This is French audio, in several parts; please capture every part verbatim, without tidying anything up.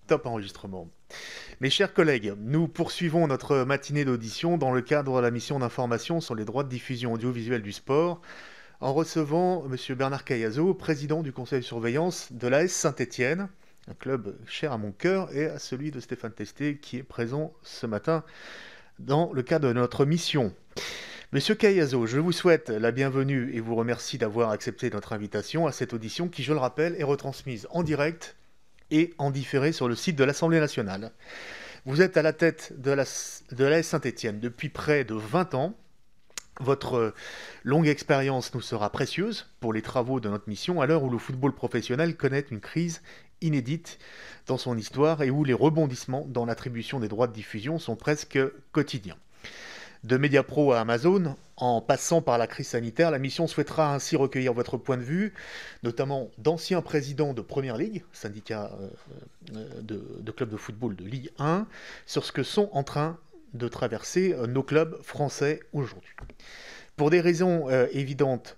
Top enregistrement. Mes chers collègues, nous poursuivons notre matinée d'audition dans le cadre de la mission d'information sur les droits de diffusion audiovisuelle du sport, en recevant M. Bernard Cayazo, président du conseil de surveillance de l'A S Saint-Étienne, un club cher à mon cœur et à celui de Stéphane Testé qui est présent ce matin dans le cadre de notre mission. Monsieur Cayazo, je vous souhaite la bienvenue et vous remercie d'avoir accepté notre invitation à cette audition qui, je le rappelle, est retransmise en direct et en différé sur le site de l'Assemblée nationale. Vous êtes à la tête de la, de l'A S Saint-Étienne depuis près de vingt ans. Votre longue expérience nous sera précieuse pour les travaux de notre mission à l'heure où le football professionnel connaît une crise inédite dans son histoire et où les rebondissements dans l'attribution des droits de diffusion sont presque quotidiens. De Mediapro à Amazon, en passant par la crise sanitaire, la mission souhaitera ainsi recueillir votre point de vue, notamment d'anciens présidents de Première Ligue, syndicat euh, de, de clubs de football de Ligue un, sur ce que sont en train de traverser euh, nos clubs français aujourd'hui. Pour des raisons euh, évidentes,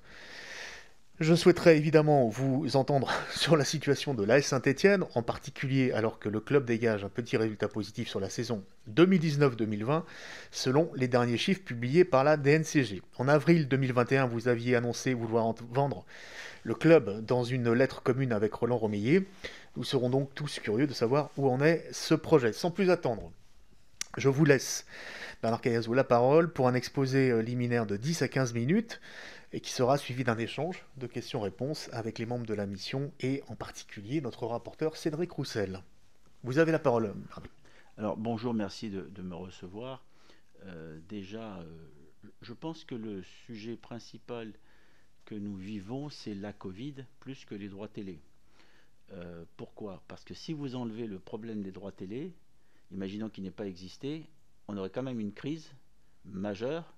je souhaiterais évidemment vous entendre sur la situation de l'A S Saint-Étienne, en particulier alors que le club dégage un petit résultat positif sur la saison deux mille dix-neuf deux mille vingt, selon les derniers chiffres publiés par la D N C G. En avril deux mille vingt et un, vous aviez annoncé vouloir vendre le club dans une lettre commune avec Roland Romeillet. Nous serons donc tous curieux de savoir où en est ce projet. Sans plus attendre, je vous laisse, Bernard Cayazo, la parole pour un exposé liminaire de dix à quinze minutes et qui sera suivi d'un échange de questions-réponses avec les membres de la mission et en particulier notre rapporteur Cédric Roussel. Vous avez la parole. Alors bonjour, merci de, de me recevoir. Euh, déjà, euh, je pense que le sujet principal que nous vivons, c'est la Covid plus que les droits télé. Euh, pourquoi ? Parce que si vous enlevez le problème des droits télé, imaginons qu'il n'ait pas existé, on aurait quand même une crise majeure,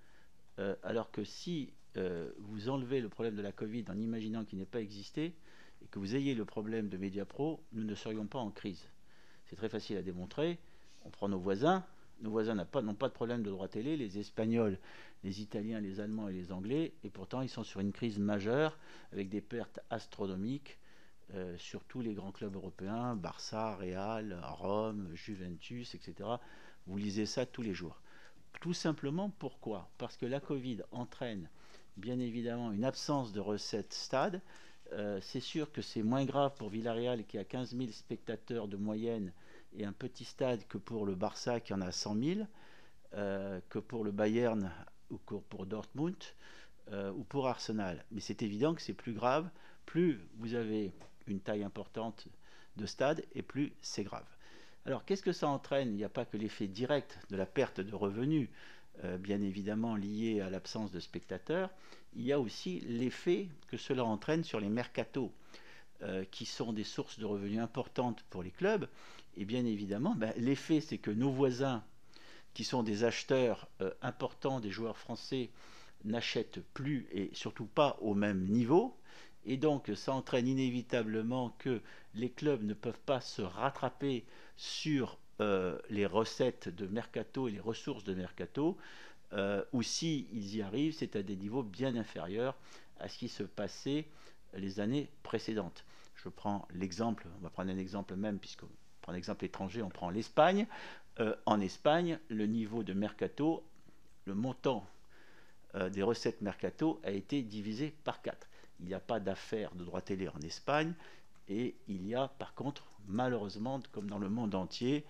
euh, alors que si euh, vous enlevez le problème de la Covid en imaginant qu'il n'ait pas existé, et que vous ayez le problème de Mediapro, nous ne serions pas en crise. C'est très facile à démontrer. On prend nos voisins. Nos voisins n'ont pas, n'ont pas de problème de droit télé. Les Espagnols, les Italiens, les Allemands et les Anglais. Et pourtant, ils sont sur une crise majeure avec des pertes astronomiques euh, sur tous les grands clubs européens. Barça, Real, Rome, Juventus, et cetera. Vous lisez ça tous les jours. Tout simplement, pourquoi ? Parce que la Covid entraîne bien évidemment une absence de recettes stade. Euh, c'est sûr que c'est moins grave pour Villarreal qui a quinze mille spectateurs de moyenne et un petit stade que pour le Barça qui en a cent mille, euh, que pour le Bayern ou que pour Dortmund euh, ou pour Arsenal. Mais c'est évident que c'est plus grave, plus vous avez une taille importante de stade et plus c'est grave. Alors qu'est-ce que ça entraîne ? Il n'y a pas que l'effet direct de la perte de revenus, euh, bien évidemment lié à l'absence de spectateurs, il y a aussi l'effet que cela entraîne sur les mercatos, euh, qui sont des sources de revenus importantes pour les clubs. Et bien évidemment, ben, l'effet, c'est que nos voisins, qui sont des acheteurs euh, importants des joueurs français, n'achètent plus et surtout pas au même niveau. Et donc, ça entraîne inévitablement que les clubs ne peuvent pas se rattraper sur euh, les recettes de mercato et les ressources de mercato. Euh, ou si ils y arrivent, c'est à des niveaux bien inférieurs à ce qui se passait les années précédentes. Je prends l'exemple, on va prendre un exemple même, puisqu'on prend un exemple étranger, on prend l'Espagne. Euh, en Espagne, le niveau de mercato, le montant euh, des recettes mercato a été divisé par quatre. Il n'y a pas d'affaires de droit télé en Espagne, et il y a par contre, malheureusement, comme dans le monde entier,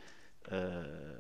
euh,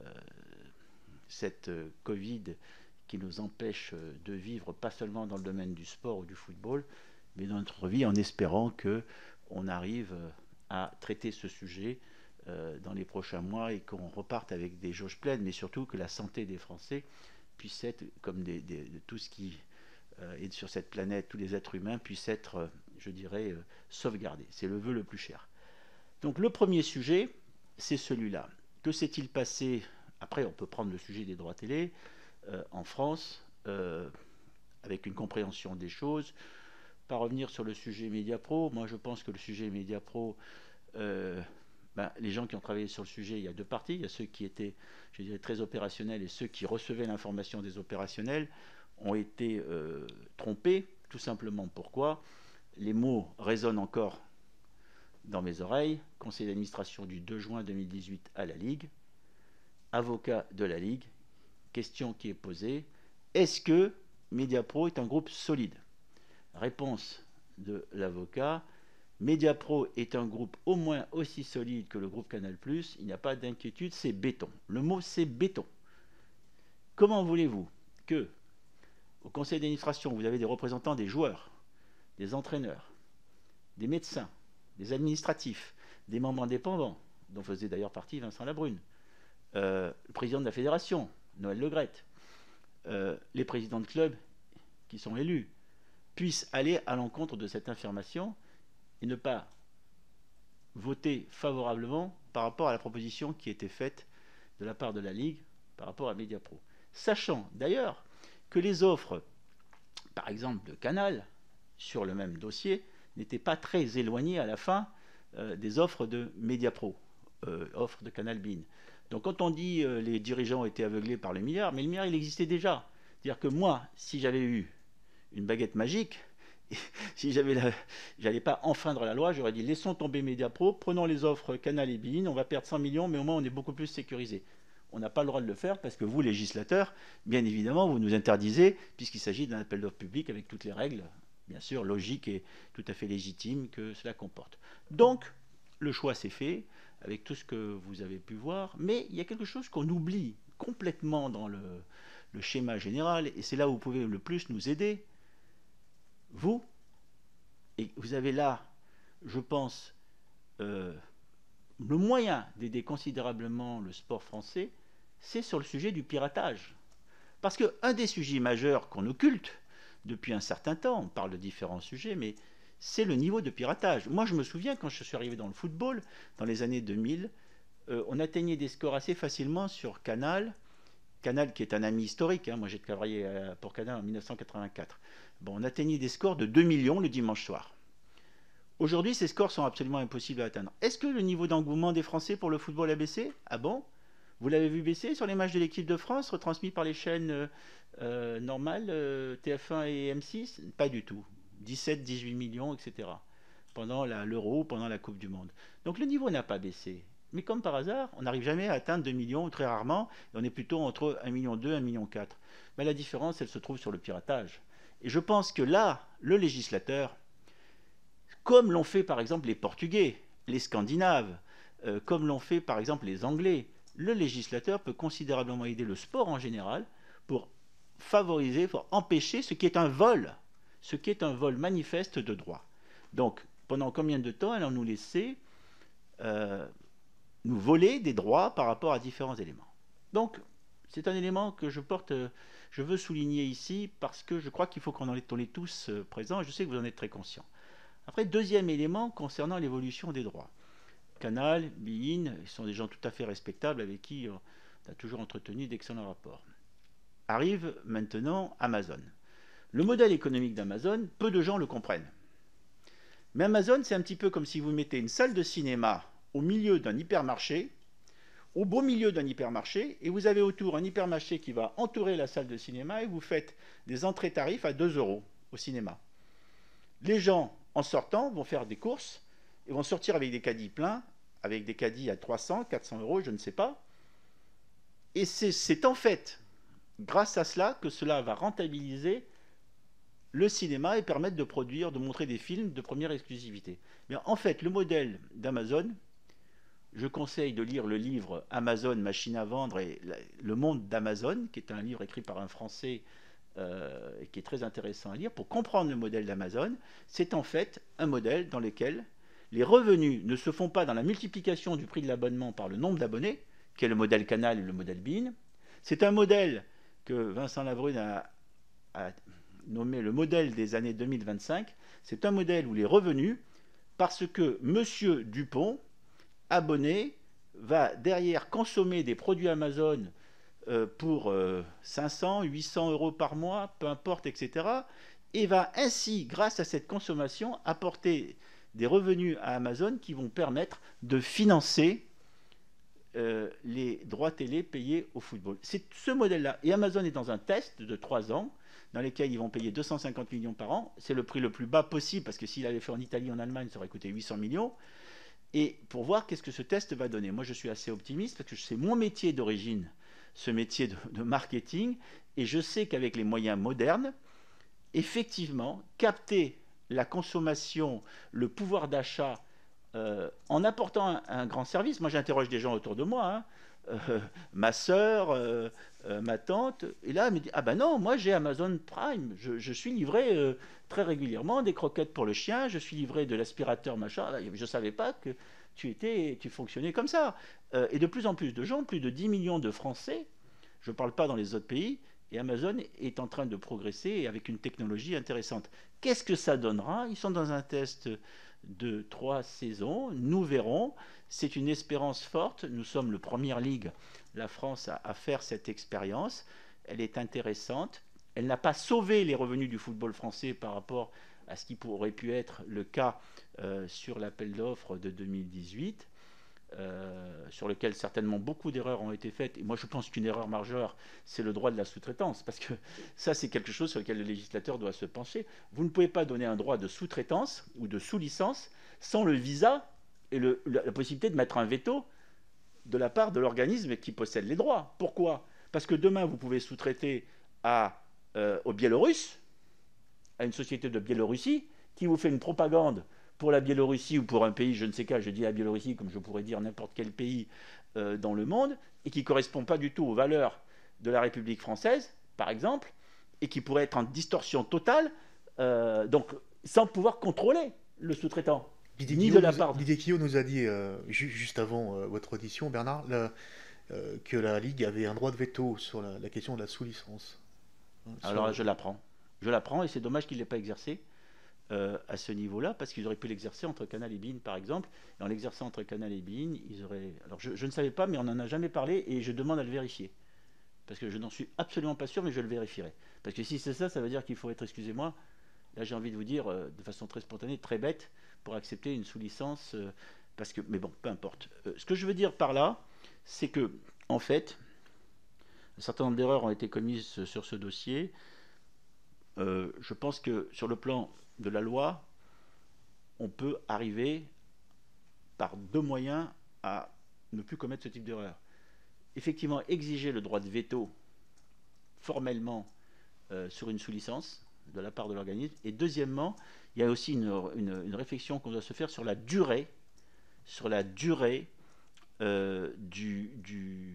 cette euh, Covid qui nous empêche de vivre pas seulement dans le domaine du sport ou du football, mais dans notre vie, en espérant qu'on arrive à traiter ce sujet euh, dans les prochains mois et qu'on reparte avec des jauges pleines, mais surtout que la santé des Français puisse être, comme des, des, de tout ce qui euh, est sur cette planète, tous les êtres humains puissent être, euh, je dirais, euh, sauvegardés. C'est le vœu le plus cher. Donc le premier sujet, c'est celui-là. Que s'est-il passé ? Après, on peut prendre le sujet des droits télé. Euh, en France, euh, avec une compréhension des choses. Pas revenir sur le sujet Mediapro. Moi, je pense que le sujet Mediapro, euh, ben, les gens qui ont travaillé sur le sujet, il y a deux parties. Il y a ceux qui étaient, je dirais, très opérationnels et ceux qui recevaient l'information des opérationnels ont été euh, trompés, tout simplement. Pourquoi ? Les mots résonnent encore dans mes oreilles, conseil d'administration du deux juin deux mille dix-huit à la Ligue, avocat de la Ligue, question qui est posée, est-ce que Mediapro est un groupe solide? Réponse de l'avocat, Mediapro est un groupe au moins aussi solide que le groupe Canal plus, il n'y a pas d'inquiétude, c'est béton. Le mot c'est béton. Comment voulez-vous que, au conseil d'administration, vous avez des représentants des joueurs, des entraîneurs, des médecins, des administratifs, des membres indépendants, dont faisait d'ailleurs partie Vincent Labrune, euh, le président de la fédération, Noël Le Graët, euh, les présidents de clubs qui sont élus, puissent aller à l'encontre de cette affirmation et ne pas voter favorablement par rapport à la proposition qui était faite de la part de la Ligue par rapport à Mediapro. Sachant d'ailleurs que les offres, par exemple de Canal, sur le même dossier, n'étaient pas très éloignées à la fin euh, des offres de Mediapro, euh, offres de Canal Bein. Donc quand on dit euh, les dirigeants étaient aveuglés par le milliard, mais le milliard il existait déjà. C'est-à-dire que moi, si j'avais eu une baguette magique, si j'avais la... j'allais pas enfreindre la loi, j'aurais dit laissons tomber Mediapro, prenons les offres Canal et Bein, on va perdre cent millions, mais au moins on est beaucoup plus sécurisé. On n'a pas le droit de le faire parce que vous, législateurs, bien évidemment, vous nous interdisez, puisqu'il s'agit d'un appel d'offres public avec toutes les règles, bien sûr, logiques et tout à fait légitimes que cela comporte. Donc, le choix s'est fait, avec tout ce que vous avez pu voir, mais il y a quelque chose qu'on oublie complètement dans le, le schéma général, et c'est là où vous pouvez le plus nous aider. Vous, et vous avez là, je pense, euh, le moyen d'aider considérablement le sport français, c'est sur le sujet du piratage. Parce qu'un des sujets majeurs qu'on occulte depuis un certain temps, on parle de différents sujets, mais c'est le niveau de piratage. Moi, je me souviens, quand je suis arrivé dans le football, dans les années deux mille, euh, on atteignait des scores assez facilement sur Canal, Canal qui est un ami historique, hein, moi j'ai travaillé pour Canal en mille neuf cent quatre-vingt-quatre. Bon, on atteignait des scores de deux millions le dimanche soir. Aujourd'hui, ces scores sont absolument impossibles à atteindre. Est-ce que le niveau d'engouement des Français pour le football a baissé? Ah bon? Vous l'avez vu baisser sur les matchs de l'équipe de France, retransmis par les chaînes euh, normales, euh, T F un et M six? Pas du tout. dix-sept, dix-huit millions, et cetera. Pendant l'Euro, pendant la Coupe du Monde. Donc le niveau n'a pas baissé. Mais comme par hasard, on n'arrive jamais à atteindre deux millions, très rarement, et on est plutôt entre un virgule deux million et un virgule quatre million. Mais la différence, elle se trouve sur le piratage. Et je pense que là, le législateur, comme l'ont fait par exemple les Portugais, les Scandinaves, euh, comme l'ont fait par exemple les Anglais, le législateur peut considérablement aider le sport en général pour favoriser, pour empêcher ce qui est un vol, ce qui est un vol manifeste de droits. Donc, pendant combien de temps allons nous laisser euh, nous voler des droits par rapport à différents éléments? Donc, c'est un élément que je porte, je veux souligner ici parce que je crois qu'il faut qu'on en est, on est tous présents et je sais que vous en êtes très conscients. Après, deuxième élément concernant l'évolution des droits. Canal, Bein, ils sont des gens tout à fait respectables avec qui on a toujours entretenu d'excellents rapports. Arrive maintenant Amazon. Le modèle économique d'Amazon, peu de gens le comprennent. Mais Amazon, c'est un petit peu comme si vous mettez une salle de cinéma au milieu d'un hypermarché, au beau milieu d'un hypermarché, et vous avez autour un hypermarché qui va entourer la salle de cinéma et vous faites des entrées tarifs à deux euros au cinéma. Les gens, en sortant, vont faire des courses et vont sortir avec des caddies pleins, avec des caddies à trois cents, quatre cents euros, je ne sais pas. Et c'est en fait grâce à cela que cela va rentabiliser le cinéma et permettre de produire, de montrer des films de première exclusivité. Mais en fait, le modèle d'Amazon, je conseille de lire le livre Amazon, machine à vendre et le monde d'Amazon, qui est un livre écrit par un Français euh, et qui est très intéressant à lire pour comprendre le modèle d'Amazon. C'est en fait un modèle dans lequel les revenus ne se font pas dans la multiplication du prix de l'abonnement par le nombre d'abonnés, qui est le modèle Canal et le modèle Bein. C'est un modèle que Vincent Labrune a, a nommé le modèle des années deux mille vingt-cinq. C'est un modèle où les revenus, parce que M. Dupont, abonné, va derrière consommer des produits Amazon euh, pour euh, cinq cents, huit cents euros par mois, peu importe, et cetera, et va ainsi, grâce à cette consommation, apporter des revenus à Amazon qui vont permettre de financer euh, les droits télé payés au football. C'est ce modèle-là. Et Amazon est dans un test de trois ans, dans lequel ils vont payer deux cent cinquante millions par an. C'est le prix le plus bas possible, parce que s'il avait fait en Italie, en Allemagne, ça aurait coûté huit cents millions. et pour voir qu'est-ce que ce test va donner. Moi, je suis assez optimiste parce que c'est mon métier d'origine, ce métier de, de marketing, et je sais qu'avec les moyens modernes, effectivement, capter la consommation, le pouvoir d'achat, euh, en apportant un, un grand service. Moi, j'interroge des gens autour de moi, hein, euh, ma sœur, euh, euh, ma tante, et là, elle me dit, ah ben non, moi j'ai Amazon Prime, je, je suis livré euh, très régulièrement des croquettes pour le chien, je suis livré de l'aspirateur, machin. Je ne savais pas que tu étais, tu fonctionnais comme ça. Euh, et de plus en plus de gens, plus de dix millions de Français, je ne parle pas dans les autres pays, et Amazon est en train de progresser avec une technologie intéressante. Qu'est-ce que ça donnera? Ils sont dans un test de trois saisons, nous verrons. C'est une espérance forte. Nous sommes le première ligue, la France, à, à faire cette expérience. Elle est intéressante. Elle n'a pas sauvé les revenus du football français par rapport à ce qui pourrait pu être le cas euh, sur l'appel d'offres de deux mille dix-huit. Euh, sur lequel certainement beaucoup d'erreurs ont été faites. Et moi, je pense qu'une erreur majeure, c'est le droit de la sous-traitance, parce que ça, c'est quelque chose sur lequel le législateur doit se pencher. Vous ne pouvez pas donner un droit de sous-traitance ou de sous-licence sans le visa et le, la possibilité de mettre un veto de la part de l'organisme qui possède les droits. Pourquoi? Parce que demain, vous pouvez sous-traiter à, euh, aux Biélorusses, à une société de Biélorussie, qui vous fait une propagande pour la Biélorussie ou pour un pays, je ne sais quoi, je dis la Biélorussie comme je pourrais dire n'importe quel pays euh, dans le monde, et qui ne correspond pas du tout aux valeurs de la République française, par exemple, et qui pourrait être en distorsion totale, euh, donc sans pouvoir contrôler le sous-traitant, ni de la part de... Didier Quillot nous a dit, euh, ju juste avant euh, votre audition, Bernard, la, euh, que la Ligue avait un droit de veto sur la, la question de la sous-licence. Hein, Alors sur... je l'apprends. Je l'apprends, et c'est dommage qu'il ne l'ait pas exercé. Euh, à ce niveau-là, parce qu'ils auraient pu l'exercer entre Canal et Bein, par exemple. Et en l'exerçant entre Canal et Bein, ils auraient... Alors, je, je ne savais pas, mais on n'en a jamais parlé, et je demande à le vérifier. Parce que je n'en suis absolument pas sûr, mais je le vérifierai. Parce que si c'est ça, ça veut dire qu'il faut être, excusez-moi, là j'ai envie de vous dire, euh, de façon très spontanée, très bête, pour accepter une sous-licence, euh, parce que... Mais bon, peu importe. Euh, ce que je veux dire par là, c'est que, en fait, un certain nombre d'erreurs ont été commises sur ce dossier. Euh, je pense que, sur le plan de la loi, on peut arriver par deux moyens à ne plus commettre ce type d'erreur. Effectivement, exiger le droit de veto formellement euh, sur une sous-licence de la part de l'organisme. Et deuxièmement, il y a aussi une, une, une réflexion qu'on doit se faire sur la durée, sur la durée euh, du, du,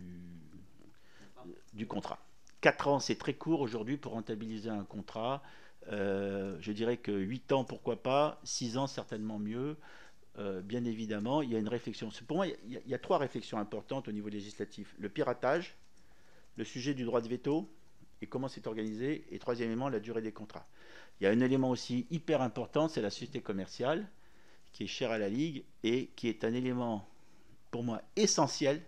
du contrat. quatre ans, c'est très court aujourd'hui pour rentabiliser un contrat. Euh, je dirais que huit ans, pourquoi pas, six ans, certainement mieux. Euh, bien évidemment, il y a une réflexion. Pour moi, il y, a, il y a trois réflexions importantes au niveau législatif. Le piratage, le sujet du droit de veto et comment c'est organisé. Et troisièmement, la durée des contrats. Il y a un élément aussi hyper important, c'est la société commerciale, qui est chère à la Ligue et qui est un élément, pour moi, essentiel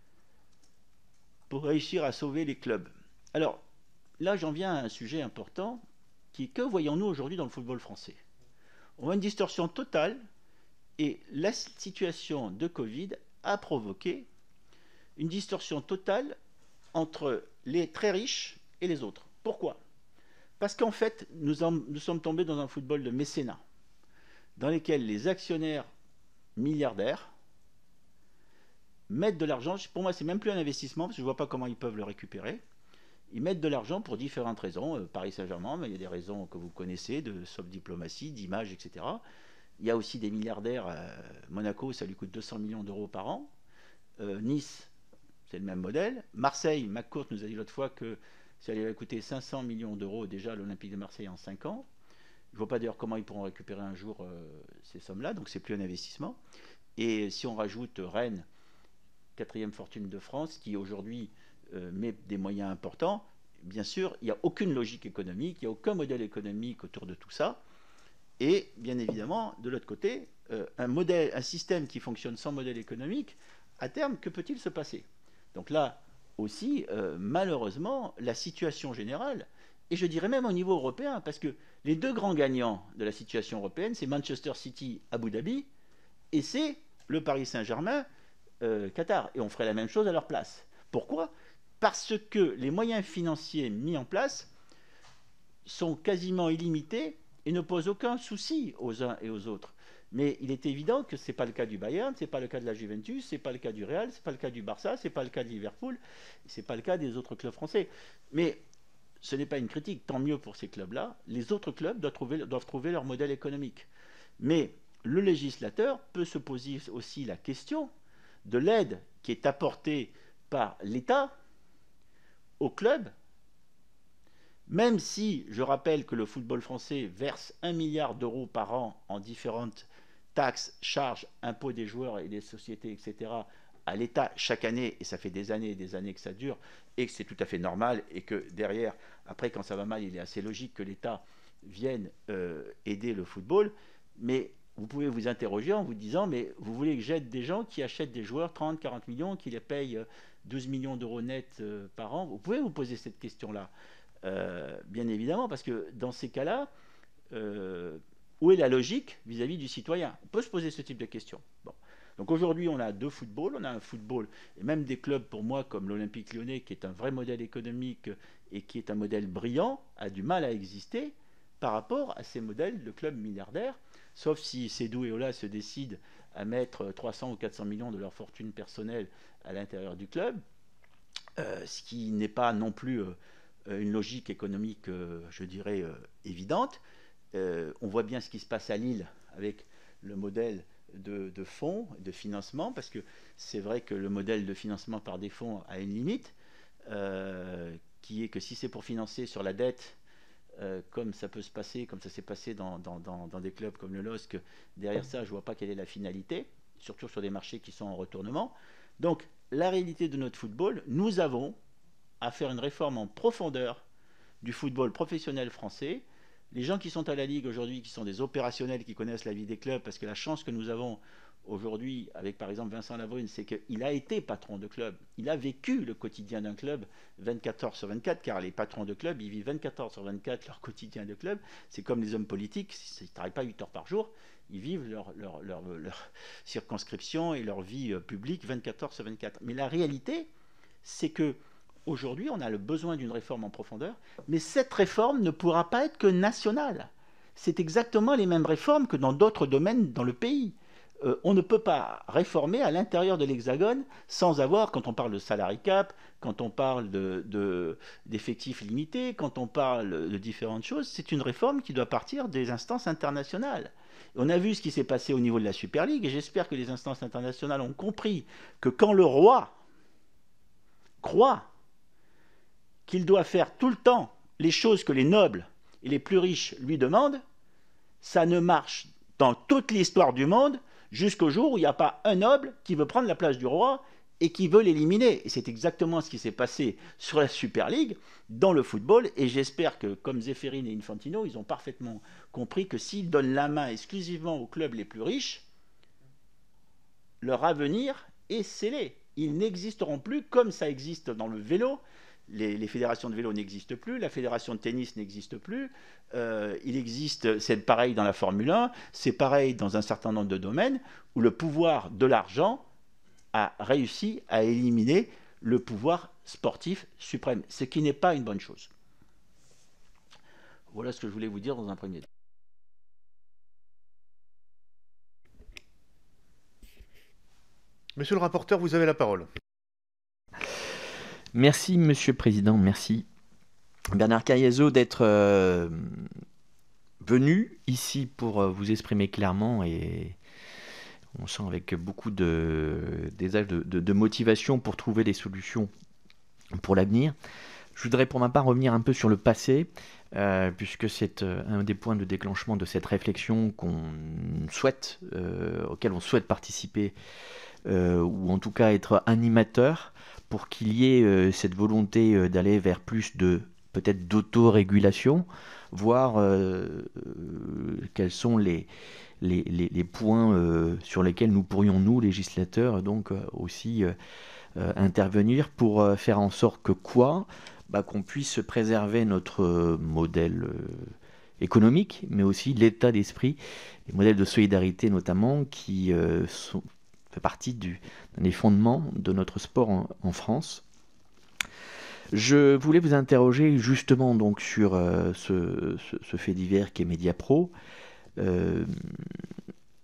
pour réussir à sauver les clubs. Alors, là, j'en viens à un sujet important, qui est que voyons-nous aujourd'hui dans le football français? On voit une distorsion totale, et la situation de Covid a provoqué une distorsion totale entre les très riches et les autres. Pourquoi? Parce qu'en fait, nous, en, nous sommes tombés dans un football de mécénat, dans lequel les actionnaires milliardaires mettent de l'argent. Pour moi, c'est même plus un investissement, parce que je ne vois pas comment ils peuvent le récupérer. Ils mettent de l'argent pour différentes raisons. Euh, Paris Saint-Germain, mais il y a des raisons que vous connaissez, de soft diplomatie, d'image, et cetera. Il y a aussi des milliardaires. Euh, Monaco, ça lui coûte deux cents millions d'euros par an. Euh, nice, c'est le même modèle. Marseille, McCourt nous a dit l'autre fois que ça allait coûter cinq cents millions d'euros déjà à l'Olympique de Marseille en cinq ans. Je ne vois pas d'ailleurs comment ils pourront récupérer un jour euh, ces sommes-là, donc c'est plus un investissement. Et si on rajoute Rennes, quatrième fortune de France, qui aujourd'hui euh, met des moyens importants, bien sûr, il n'y a aucune logique économique, il n'y a aucun modèle économique autour de tout ça. Et bien évidemment, de l'autre côté, euh, un, modèle, un système qui fonctionne sans modèle économique, à terme, que peut-il se passer? Donc là aussi, euh, malheureusement, la situation générale, et je dirais même au niveau européen, parce que les deux grands gagnants de la situation européenne, c'est Manchester City, Abu Dhabi, et c'est le Paris Saint-Germain, euh, Qatar. Et on ferait la même chose à leur place. Pourquoi? Parce que les moyens financiers mis en place sont quasiment illimités et ne posent aucun souci aux uns et aux autres. Mais il est évident que ce n'est pas le cas du Bayern, ce n'est pas le cas de la Juventus, ce n'est pas le cas du Real, ce n'est pas le cas du Barça, ce n'est pas le cas de Liverpool, ce n'est pas le cas des autres clubs français. Mais ce n'est pas une critique, tant mieux pour ces clubs-là. Les autres clubs doivent trouver, doivent trouver leur modèle économique. Mais le législateur peut se poser aussi la question de l'aide qui est apportée par l'État aux clubs, même si je rappelle que le football français verse un milliard d'euros par an en différentes taxes, charges, impôts des joueurs et des sociétés, et cetera, à l'État chaque année, et ça fait des années et des années que ça dure, et que c'est tout à fait normal, et que derrière, après, quand ça va mal, il est assez logique que l'État vienne euh, aider le football, mais vous pouvez vous interroger en vous disant, mais vous voulez que j'aide des gens qui achètent des joueurs trente, quarante millions, qui les payent douze millions d'euros net euh, par an? Vous pouvez vous poser cette question-là, euh, bien évidemment, parce que dans ces cas-là, euh, où est la logique vis-à-vis du citoyen? On peut se poser ce type de questions. Bon. Donc aujourd'hui, on a deux footballs. On a un football, et même des clubs pour moi comme l'Olympique Lyonnais, qui est un vrai modèle économique et qui est un modèle brillant, a du mal à exister par rapport à ces modèles de clubs milliardaires, sauf si Sédou et Ola se décident à mettre trois cents ou quatre cents millions de leur fortune personnelle à l'intérieur du club, euh, ce qui n'est pas non plus euh, une logique économique, euh, je dirais, euh, évidente. Euh, on voit bien ce qui se passe à Lille avec le modèle de, de fonds, de financement, parce que c'est vrai que le modèle de financement par des fonds a une limite, euh, qui est que si c'est pour financer sur la dette, euh, comme ça peut se passer, comme ça s'est passé dans, dans, dans, dans des clubs comme le L O S C, derrière ça, je ne vois pas quelle est la finalité, surtout sur des marchés qui sont en retournement. Donc, la réalité de notre football, nous avons à faire une réforme en profondeur du football professionnel français. Les gens qui sont à la Ligue aujourd'hui, qui sont des opérationnels, qui connaissent la vie des clubs, parce que la chance que nous avons aujourd'hui avec par exemple Vincent Labrune, c'est qu'il a été patron de club, il a vécu le quotidien d'un club vingt-quatre heures sur vingt-quatre, car les patrons de club, ils vivent vingt-quatre heures sur vingt-quatre leur quotidien de club. C'est comme les hommes politiques, ils ne travaillent pas huit heures par jour, ils vivent leur, leur, leur, leur circonscription et leur vie publique vingt-quatre heures sur vingt-quatre. Mais la réalité, c'est que aujourd'hui, on a le besoin d'une réforme en profondeur, mais cette réforme ne pourra pas être que nationale. C'est exactement les mêmes réformes que dans d'autres domaines dans le pays. Euh, on ne peut pas réformer à l'intérieur de l'Hexagone sans avoir, quand on parle de salary cap, quand on parle de, de, d'effectifs limités, quand on parle de différentes choses, c'est une réforme qui doit partir des instances internationales. On a vu ce qui s'est passé au niveau de la Super League, et j'espère que les instances internationales ont compris que quand le roi croit qu'il doit faire tout le temps les choses que les nobles et les plus riches lui demandent, ça ne marche dans toute l'histoire du monde jusqu'au jour où il n'y a pas un noble qui veut prendre la place du roi et qui veut l'éliminer. Et c'est exactement ce qui s'est passé sur la Super League, dans le football, et j'espère que, comme Zéphérine et Infantino, ils ont parfaitement compris que s'ils donnent la main exclusivement aux clubs les plus riches, leur avenir est scellé. Ils n'existeront plus comme ça existe dans le vélo. Les, les fédérations de vélo n'existent plus, la fédération de tennis n'existe plus, euh, il existe, c'est pareil dans la Formule un, c'est pareil dans un certain nombre de domaines où le pouvoir de l'argent a réussi à éliminer le pouvoir sportif suprême, ce qui n'est pas une bonne chose. Voilà ce que je voulais vous dire dans un premier temps. Monsieur le rapporteur, vous avez la parole. Merci, Monsieur le Président, merci Bernard Cayazo d'être euh, venu ici pour vous exprimer clairement, et on sent avec beaucoup de, des de, de, de motivation pour trouver des solutions pour l'avenir. Je voudrais pour ma part revenir un peu sur le passé, euh, puisque c'est euh, un des points de déclenchement de cette réflexion qu'on souhaite, euh, auquel on souhaite participer, euh, ou en tout cas être animateur, pour qu'il y ait euh, cette volonté euh, d'aller vers plus de, peut-être d'autorégulation, voir euh, euh, quels sont les, les, les, les points euh, sur lesquels nous pourrions, nous, législateurs, donc euh, aussi euh, euh, intervenir pour euh, faire en sorte que quoi bah, qu'on puisse préserver notre euh, modèle euh, économique, mais aussi l'état d'esprit, les modèles de solidarité notamment, qui euh, sont fait partie du, des fondements de notre sport en, en France. Je voulais vous interroger justement donc sur euh, ce, ce, ce fait divers qui est Mediapro. Euh,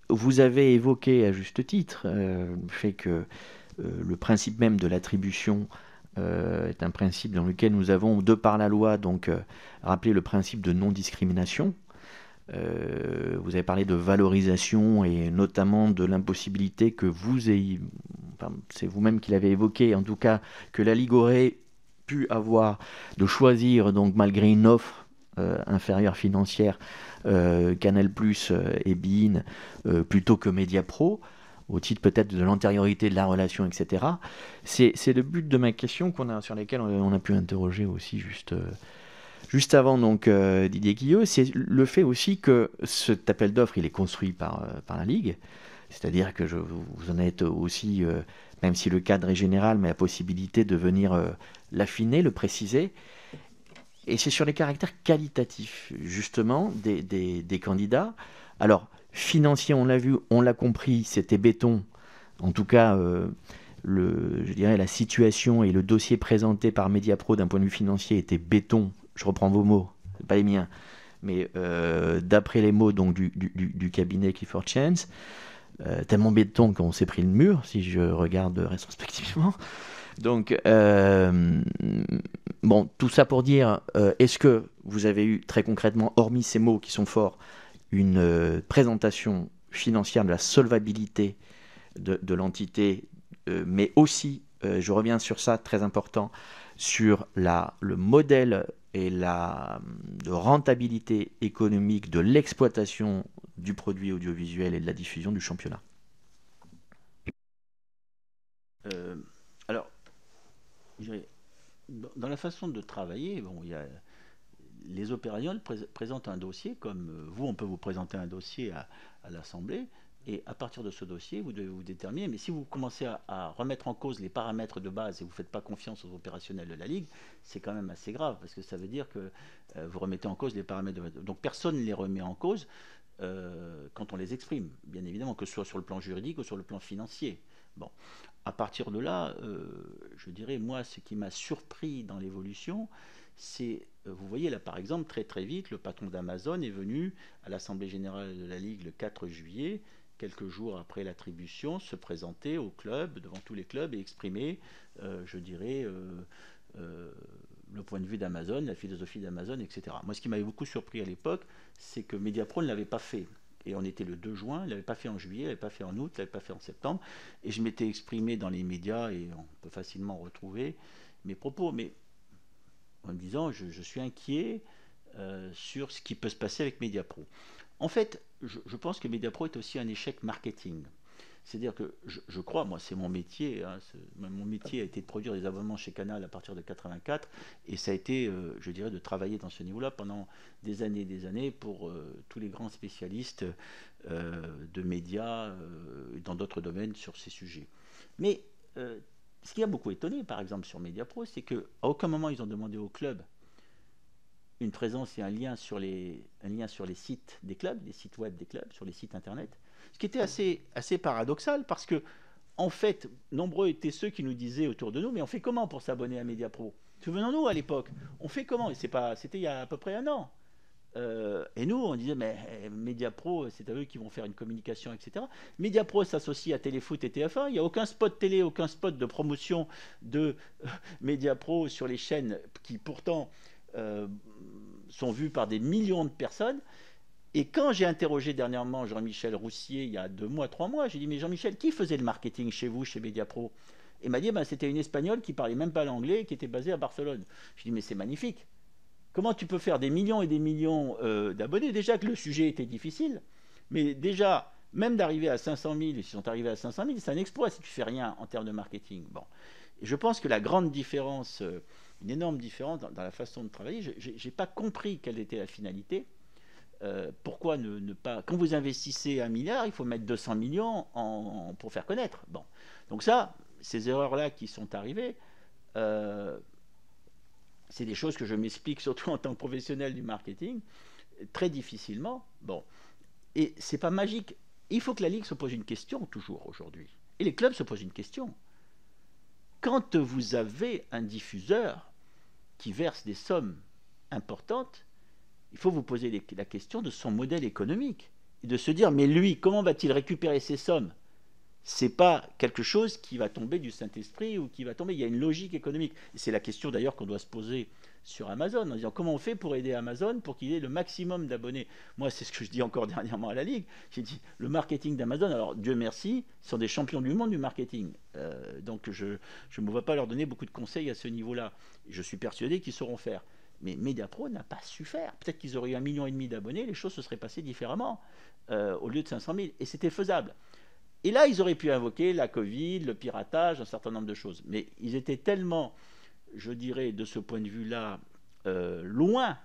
vous avez évoqué à juste titre euh, le fait que euh, le principe même de l'attribution euh, est un principe dans lequel nous avons, de par la loi, donc euh, rappelé le principe de non-discrimination. Euh, vous avez parlé de valorisation et notamment de l'impossibilité que vous ayez, enfin, c'est vous-même qui l'avez évoqué, en tout cas que la Ligue aurait pu avoir de choisir, donc malgré une offre euh, inférieure financière, euh, Canal+ euh, et beIN euh, plutôt que Mediapro, au titre peut-être de l'antériorité de la relation, et cetera. C'est, c'est le but de ma question qu'on a, sur laquelle on a pu interroger aussi juste... Euh, Juste avant donc euh, Didier Quillot, c'est le fait aussi que cet appel d'offres il est construit par, euh, par la Ligue, c'est-à-dire que je, vous en êtes aussi, euh, même si le cadre est général, mais la possibilité de venir euh, l'affiner, le préciser. Et c'est sur les caractères qualitatifs justement des, des, des candidats. Alors financier, on l'a vu, on l'a compris, c'était béton. En tout cas, euh, le, je dirais la situation et le dossier présenté par Mediapro d'un point de vue financier était béton. Je reprends vos mots, pas les miens, mais euh, d'après les mots donc, du, du, du cabinet Clifford Chance, euh, tellement béton qu'on s'est pris le mur, si je regarde rétrospectivement. Donc, euh, bon, tout ça pour dire, euh, est-ce que vous avez eu très concrètement, hormis ces mots qui sont forts, une euh, présentation financière de la solvabilité de, de l'entité, euh, mais aussi, euh, je reviens sur ça, très important, sur la, le modèle et la de rentabilité économique de l'exploitation du produit audiovisuel et de la diffusion du championnat. Euh, alors, je dirais, dans la façon de travailler, bon, il y a, les opérationnels pré- présentent un dossier, comme euh, vous, on peut vous présenter un dossier à, à l'Assemblée, et à partir de ce dossier, vous devez vous déterminer. Mais si vous commencez à, à remettre en cause les paramètres de base et vous ne faites pas confiance aux opérationnels de la Ligue, c'est quand même assez grave, parce que ça veut dire que euh, vous remettez en cause les paramètres de base. Donc personne ne les remet en cause euh, quand on les exprime, bien évidemment, que ce soit sur le plan juridique ou sur le plan financier. Bon, à partir de là, euh, je dirais, moi, ce qui m'a surpris dans l'évolution, c'est, euh, vous voyez là par exemple, très très vite, le patron d'Amazon est venu à l'Assemblée Générale de la Ligue le quatre juillet, quelques jours après l'attribution, se présenter au club, devant tous les clubs, et exprimer, euh, je dirais, euh, euh, le point de vue d'Amazon, la philosophie d'Amazon, et cetera. Moi, ce qui m'avait beaucoup surpris à l'époque, c'est que Mediapro ne l'avait pas fait. Et on était le deux juin, il ne l'avait pas fait en juillet, il ne l'avait pas fait en août, il ne l'avait pas fait en septembre. Et je m'étais exprimé dans les médias, et on peut facilement retrouver mes propos, mais en me disant, je, je suis inquiet euh, sur ce qui peut se passer avec Mediapro. En fait, je, je pense que Mediapro est aussi un échec marketing. C'est-à-dire que je, je crois, moi c'est mon métier, hein, mon métier a été de produire des abonnements chez Canal à partir de quatre-vingt-quatre, et ça a été, euh, je dirais, de travailler dans ce niveau-là pendant des années et des années pour euh, tous les grands spécialistes euh, de médias euh, dans d'autres domaines sur ces sujets. Mais euh, ce qui a beaucoup étonné, par exemple, sur Mediapro, c'est qu'à aucun moment ils ont demandé au club une présence et un lien sur les, un lien sur les sites des clubs, les sites web des clubs, sur les sites internet. Ce qui était assez, assez paradoxal parce que, en fait, nombreux étaient ceux qui nous disaient autour de nous, mais on fait comment pour s'abonner à Mediapro? Souvenons-nous à l'époque, on fait comment? Et c'est pas, c'était il y a à peu près un an. Euh, et nous, on disait, mais Mediapro, c'est à eux qui vont faire une communication, et cetera. Mediapro s'associe à Téléfoot et T F un. Il n'y a aucun spot télé, aucun spot de promotion de euh, Mediapro sur les chaînes qui pourtant euh, sont vues par des millions de personnes. Et quand j'ai interrogé dernièrement Jean-Michel Roussier, il y a deux mois, trois mois, j'ai dit, mais Jean-Michel, qui faisait le marketing chez vous, chez Mediapro? Et il m'a dit, ben, c'était une Espagnole qui parlait même pas l'anglais, qui était basée à Barcelone. Je dit, mais c'est magnifique. Comment tu peux faire des millions et des millions euh, d'abonnés? Déjà que le sujet était difficile, mais déjà, même d'arriver à cinq cent mille, et s'ils sont arrivés à cinq cent mille, c'est un exploit si tu fais rien en termes de marketing. Bon. Et je pense que la grande différence, euh, une énorme différence dans, dans la façon de travailler, je n'ai pas compris quelle était la finalité. Euh, pourquoi ne, ne pas... Quand vous investissez un milliard, il faut mettre deux cents millions en, en, pour faire connaître. Bon. Donc ça, ces erreurs-là qui sont arrivées, euh, c'est des choses que je m'explique surtout en tant que professionnel du marketing, très difficilement. Bon. Et c'est pas magique. Il faut que la Ligue se pose une question toujours aujourd'hui. Et les clubs se posent une question. Quand vous avez un diffuseur qui verse des sommes importantes, il faut vous poser la question de son modèle économique. de se dire, mais lui, comment va-t-il récupérer ces sommes? C'est pas quelque chose qui va tomber du Saint-Esprit ou qui va tomber. Il y a une logique économique. Et c'est la question d'ailleurs qu'on doit se poser sur Amazon, en disant comment on fait pour aider Amazon pour qu'il ait le maximum d'abonnés. Moi, c'est ce que je dis encore dernièrement à la Ligue. J'ai dit, le marketing d'Amazon, alors Dieu merci, ils sont des champions du monde du marketing. Euh, donc je ne me vois pas leur donner beaucoup de conseils à ce niveau-là. Je suis persuadé qu'ils sauront faire. Mais Mediapro n'a pas su faire. Peut-être qu'ils auraient eu un million et demi d'abonnés, les choses se seraient passées différemment, euh, au lieu de cinq cent mille. Et c'était faisable. Et là, ils auraient pu invoquer la Covid, le piratage, un certain nombre de choses. Mais ils étaient tellement, je dirais, de ce point de vue-là, euh, loin,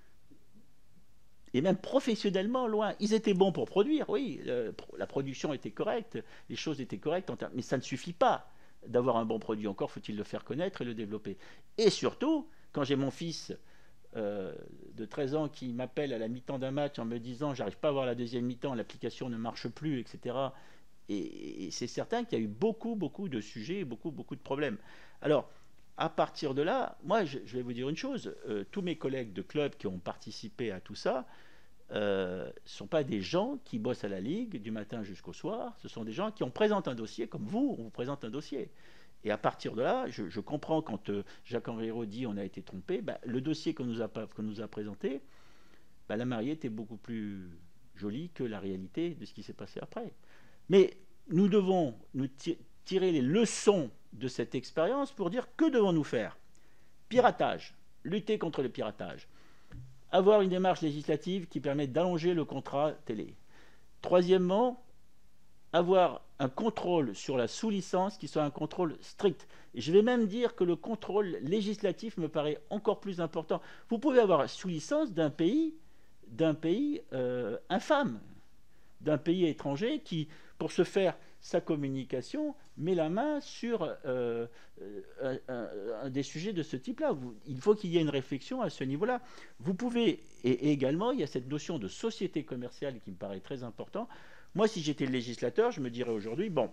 et même professionnellement loin. Ils étaient bons pour produire, oui, euh, la production était correcte, les choses étaient correctes, mais ça ne suffit pas d'avoir un bon produit. Encore faut-il le faire connaître et le développer. Et surtout, quand j'ai mon fils euh, de treize ans qui m'appelle à la mi-temps d'un match en me disant « j'arrive pas à voir la deuxième mi-temps, l'application ne marche plus, et cetera » Et, et c'est certain qu'il y a eu beaucoup, beaucoup de sujets, beaucoup, beaucoup de problèmes. Alors, à partir de là, moi, je, je vais vous dire une chose. Euh, tous mes collègues de club qui ont participé à tout ça ne euh, sont pas des gens qui bossent à la Ligue du matin jusqu'au soir. Ce sont des gens qui ont présenté un dossier, comme vous, on vous présente un dossier. Et à partir de là, je, je comprends quand euh, Jacques-Henri Hérault dit on a été trompé. Ben, le dossier qu'on nous a, qu'on nous a présenté, ben, la mariée était beaucoup plus jolie que la réalité de ce qui s'est passé après. Mais nous devons nous tirer les leçons de cette expérience pour dire que devons-nous faire? Piratage, lutter contre le piratage, avoir une démarche législative qui permet d'allonger le contrat télé. Troisièmement, avoir un contrôle sur la sous-licence qui soit un contrôle strict. Et je vais même dire que le contrôle législatif me paraît encore plus important. Vous pouvez avoir la sous-licence d'un pays, d'un pays euh, infâme, d'un pays étranger qui, pour se faire sa communication, met la main sur euh, un, un, un des sujets de ce type-là. Il faut qu'il y ait une réflexion à ce niveau-là. Vous pouvez, et, et également, il y a cette notion de société commerciale qui me paraît très important. Moi, si j'étais le législateur, je me dirais aujourd'hui, bon,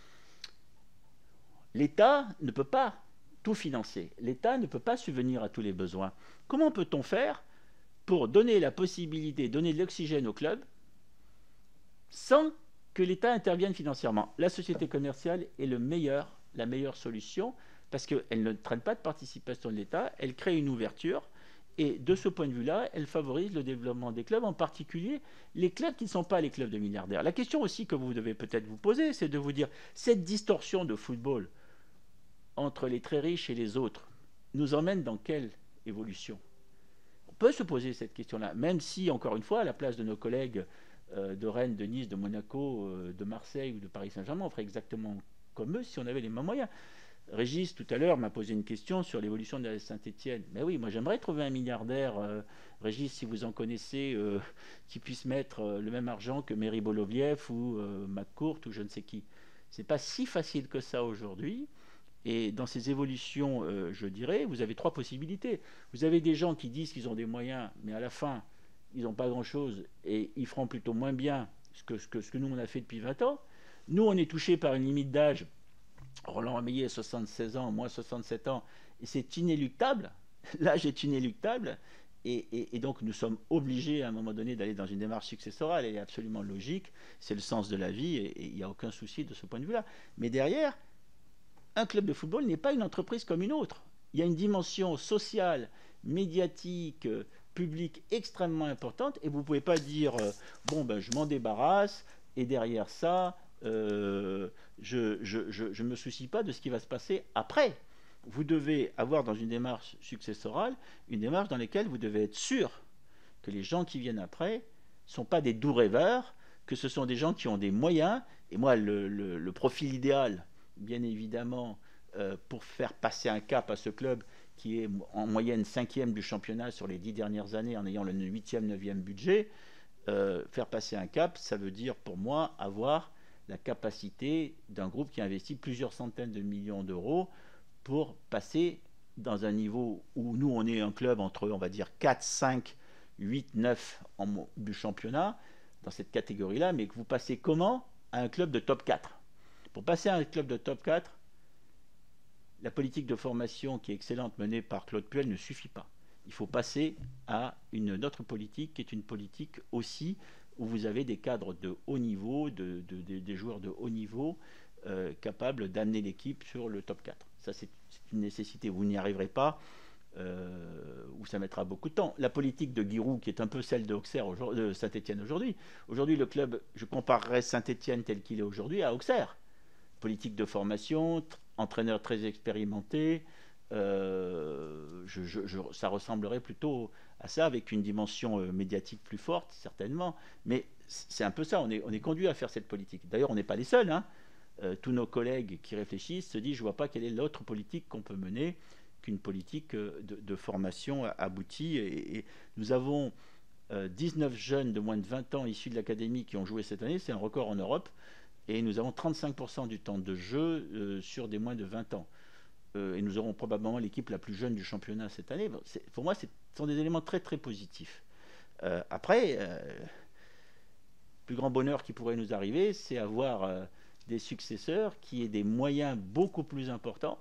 l'État ne peut pas tout financer. L'État ne peut pas subvenir à tous les besoins. Comment peut-on faire pour donner la possibilité, donner de l'oxygène au club sans que l'État intervienne financièrement? La société commerciale est le meilleur, la meilleure solution parce qu'elle ne traîne pas de participation de l'État, elle crée une ouverture et de ce point de vue-là, elle favorise le développement des clubs, en particulier les clubs qui ne sont pas les clubs de milliardaires. La question aussi que vous devez peut-être vous poser, c'est de vous dire, cette distorsion de football entre les très riches et les autres nous emmène dans quelle évolution? On peut se poser cette question-là, même si, encore une fois, à la place de nos collègues de Rennes, de Nice, de Monaco, de Marseille ou de Paris Saint-Germain, on ferait exactement comme eux si on avait les mêmes moyens. Régis, tout à l'heure, m'a posé une question sur l'évolution de la Saint-Étienne. Mais oui, moi j'aimerais trouver un milliardaire, euh, Régis, si vous en connaissez, euh, qui puisse mettre euh, le même argent que Mary Boloviev ou euh, McCourt ou je ne sais qui. C'est pas si facile que ça aujourd'hui. Et dans ces évolutions, euh, je dirais, vous avez trois possibilités. Vous avez des gens qui disent qu'ils ont des moyens, mais à la fin, ils n'ont pas grand-chose et ils feront plutôt moins bien ce que, ce, que, ce que nous, on a fait depuis vingt ans. Nous, on est touchés par une limite d'âge. Roland Ameillet, soixante-seize ans, moi soixante-sept ans, et c'est inéluctable. L'âge est inéluctable. Et, et, et donc, nous sommes obligés, à un moment donné, d'aller dans une démarche successorale. Elle est absolument logique. C'est le sens de la vie et il n'y a aucun souci de ce point de vue-là. Mais derrière, un club de football n'est pas une entreprise comme une autre. Il y a une dimension sociale, médiatique, publique extrêmement importante et vous ne pouvez pas dire euh, bon ben je m'en débarrasse et derrière ça euh, je je, je je me soucie pas de ce qui va se passer après. Vous devez avoir dans une démarche successorale une démarche dans laquelle vous devez être sûr que les gens qui viennent après ne sont pas des doux rêveurs, que ce sont des gens qui ont des moyens. Et moi le, le, le profil idéal bien évidemment euh, pour faire passer un cap à ce club qui est en moyenne cinquième du championnat sur les dix dernières années en ayant le huitième, neuvième budget, euh, faire passer un cap, ça veut dire pour moi avoir la capacité d'un groupe qui investit plusieurs centaines de millions d'euros pour passer dans un niveau où nous on est un club entre on va dire quatre, cinq, huit, neuf en, du championnat, dans cette catégorie-là, mais que vous passez comment à un club de top quatre? Pour passer à un club de top quatre, la politique de formation qui est excellente menée par Claude Puel ne suffit pas. Il faut passer à une autre politique qui est une politique aussi où vous avez des cadres de haut niveau, de, de, de, des joueurs de haut niveau, euh, capables d'amener l'équipe sur le top quatre. Ça, c'est une nécessité. Vous n'y arriverez pas, euh, ou ça mettra beaucoup de temps. La politique de Giroud, qui est un peu celle de, Auxerre, de Saint-Étienne aujourd'hui. Aujourd'hui, le club, je comparerais Saint-Étienne tel qu'il est aujourd'hui à Auxerre. Politique de formation, entraîneur très expérimenté, euh, je, je, je, ça ressemblerait plutôt à ça, avec une dimension euh, médiatique plus forte, certainement. Mais c'est un peu ça, on est, on est conduit à faire cette politique. D'ailleurs, on n'est pas les seuls. Hein. Euh, tous nos collègues qui réfléchissent se disent, je ne vois pas quelle est l'autre politique qu'on peut mener qu'une politique de, de formation aboutie. Et, et nous avons euh, dix-neuf jeunes de moins de vingt ans issus de l'académie qui ont joué cette année, c'est un record en Europe. Et nous avons trente-cinq pour cent du temps de jeu euh, sur des moins de vingt ans. Euh, et nous aurons probablement l'équipe la plus jeune du championnat cette année. Bon, pour moi, ce sont des éléments très très positifs. Euh, après, euh, le plus grand bonheur qui pourrait nous arriver, c'est avoir euh, des successeurs qui aient des moyens beaucoup plus importants.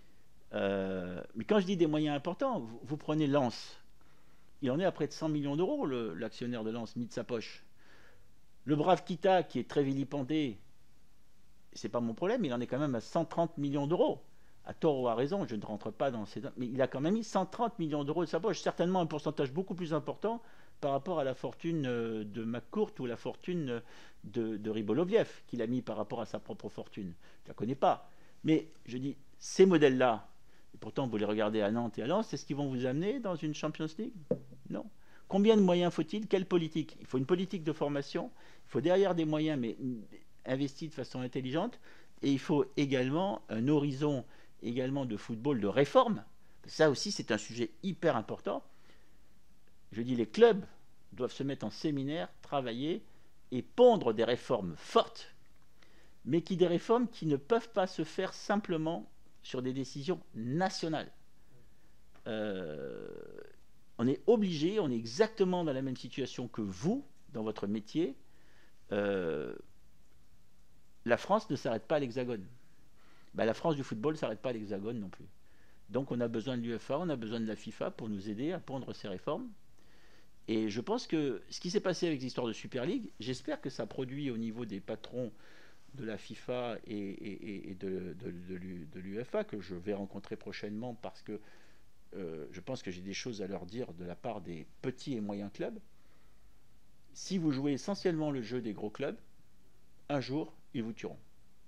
Euh, mais quand je dis des moyens importants, vous, vous prenez Lens. Il en est à près de cent millions d'euros, l'actionnaire de Lens, mis de sa poche. Le brave Kita, qui est très vilipendé, c'est pas mon problème, il en est quand même à cent trente millions d'euros. À tort ou à raison, je ne rentre pas dans ces... Mais il a quand même mis cent trente millions d'euros de sa poche, certainement un pourcentage beaucoup plus important par rapport à la fortune de McCourt ou la fortune de, de Ribolovlev, qu'il a mis par rapport à sa propre fortune. Je ne la connais pas. Mais je dis, ces modèles-là, et pourtant vous les regardez à Nantes et à Lens, est-ce qu'ils vont vous amener dans une Champions League? Non. Combien de moyens faut-il? Quelle politique? Il faut une politique de formation, il faut derrière des moyens, mais investis de façon intelligente, et il faut également un horizon également de football de réforme. Ça aussi, c'est un sujet hyper important. Je dis, les clubs doivent se mettre en séminaire, travailler et pondre des réformes fortes, mais qui des réformes qui ne peuvent pas se faire simplement sur des décisions nationales. Euh, on est obligé, on est exactement dans la même situation que vous, dans votre métier. Euh, la France ne s'arrête pas à l'Hexagone. Ben, la France du football ne s'arrête pas à l'Hexagone non plus. Donc on a besoin de l'U E F A, on a besoin de la FIFA pour nous aider à pondre ces réformes. Et je pense que ce qui s'est passé avec l'histoire de Super League, j'espère que ça produit au niveau des patrons de la FIFA et, et, et de, de, de, de l'U E F A, que je vais rencontrer prochainement parce que euh, je pense que j'ai des choses à leur dire de la part des petits et moyens clubs. Si vous jouez essentiellement le jeu des gros clubs, un jour, ils vous tueront.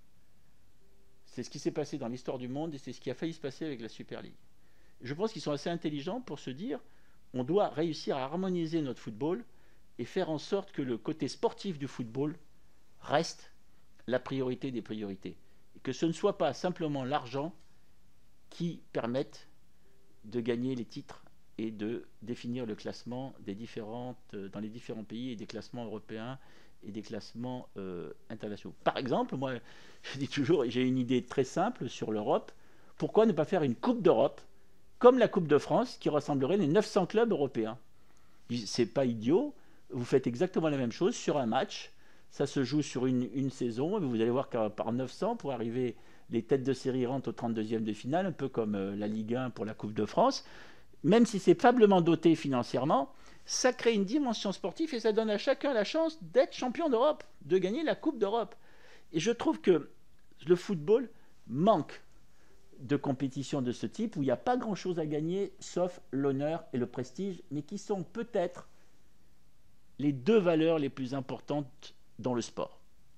C'est ce qui s'est passé dans l'histoire du monde et c'est ce qui a failli se passer avec la Super League. Je pense qu'ils sont assez intelligents pour se dire on doit réussir à harmoniser notre football et faire en sorte que le côté sportif du football reste la priorité des priorités. Et que ce ne soit pas simplement l'argent qui permette de gagner les titres et de définir le classement des différentes, dans les différents pays et des classements européens et des classements euh, internationaux. Par exemple, moi, je dis toujours, j'ai une idée très simple sur l'Europe. Pourquoi ne pas faire une Coupe d'Europe comme la Coupe de France qui ressemblerait les neuf cents clubs européens? C'est pas idiot. Vous faites exactement la même chose sur un match. Ça se joue sur une, une saison. Et vous allez voir que par neuf cents, pour arriver, les têtes de série rentrent au trente-deuxième de finale, un peu comme euh, la Ligue un pour la Coupe de France. Même si c'est faiblement doté financièrement, ça crée une dimension sportive et ça donne à chacun la chance d'être champion d'Europe, de gagner la Coupe d'Europe. Et je trouve que le football manque de compétitions de ce type où il n'y a pas grand-chose à gagner sauf l'honneur et le prestige, mais qui sont peut-être les deux valeurs les plus importantes dans le sport.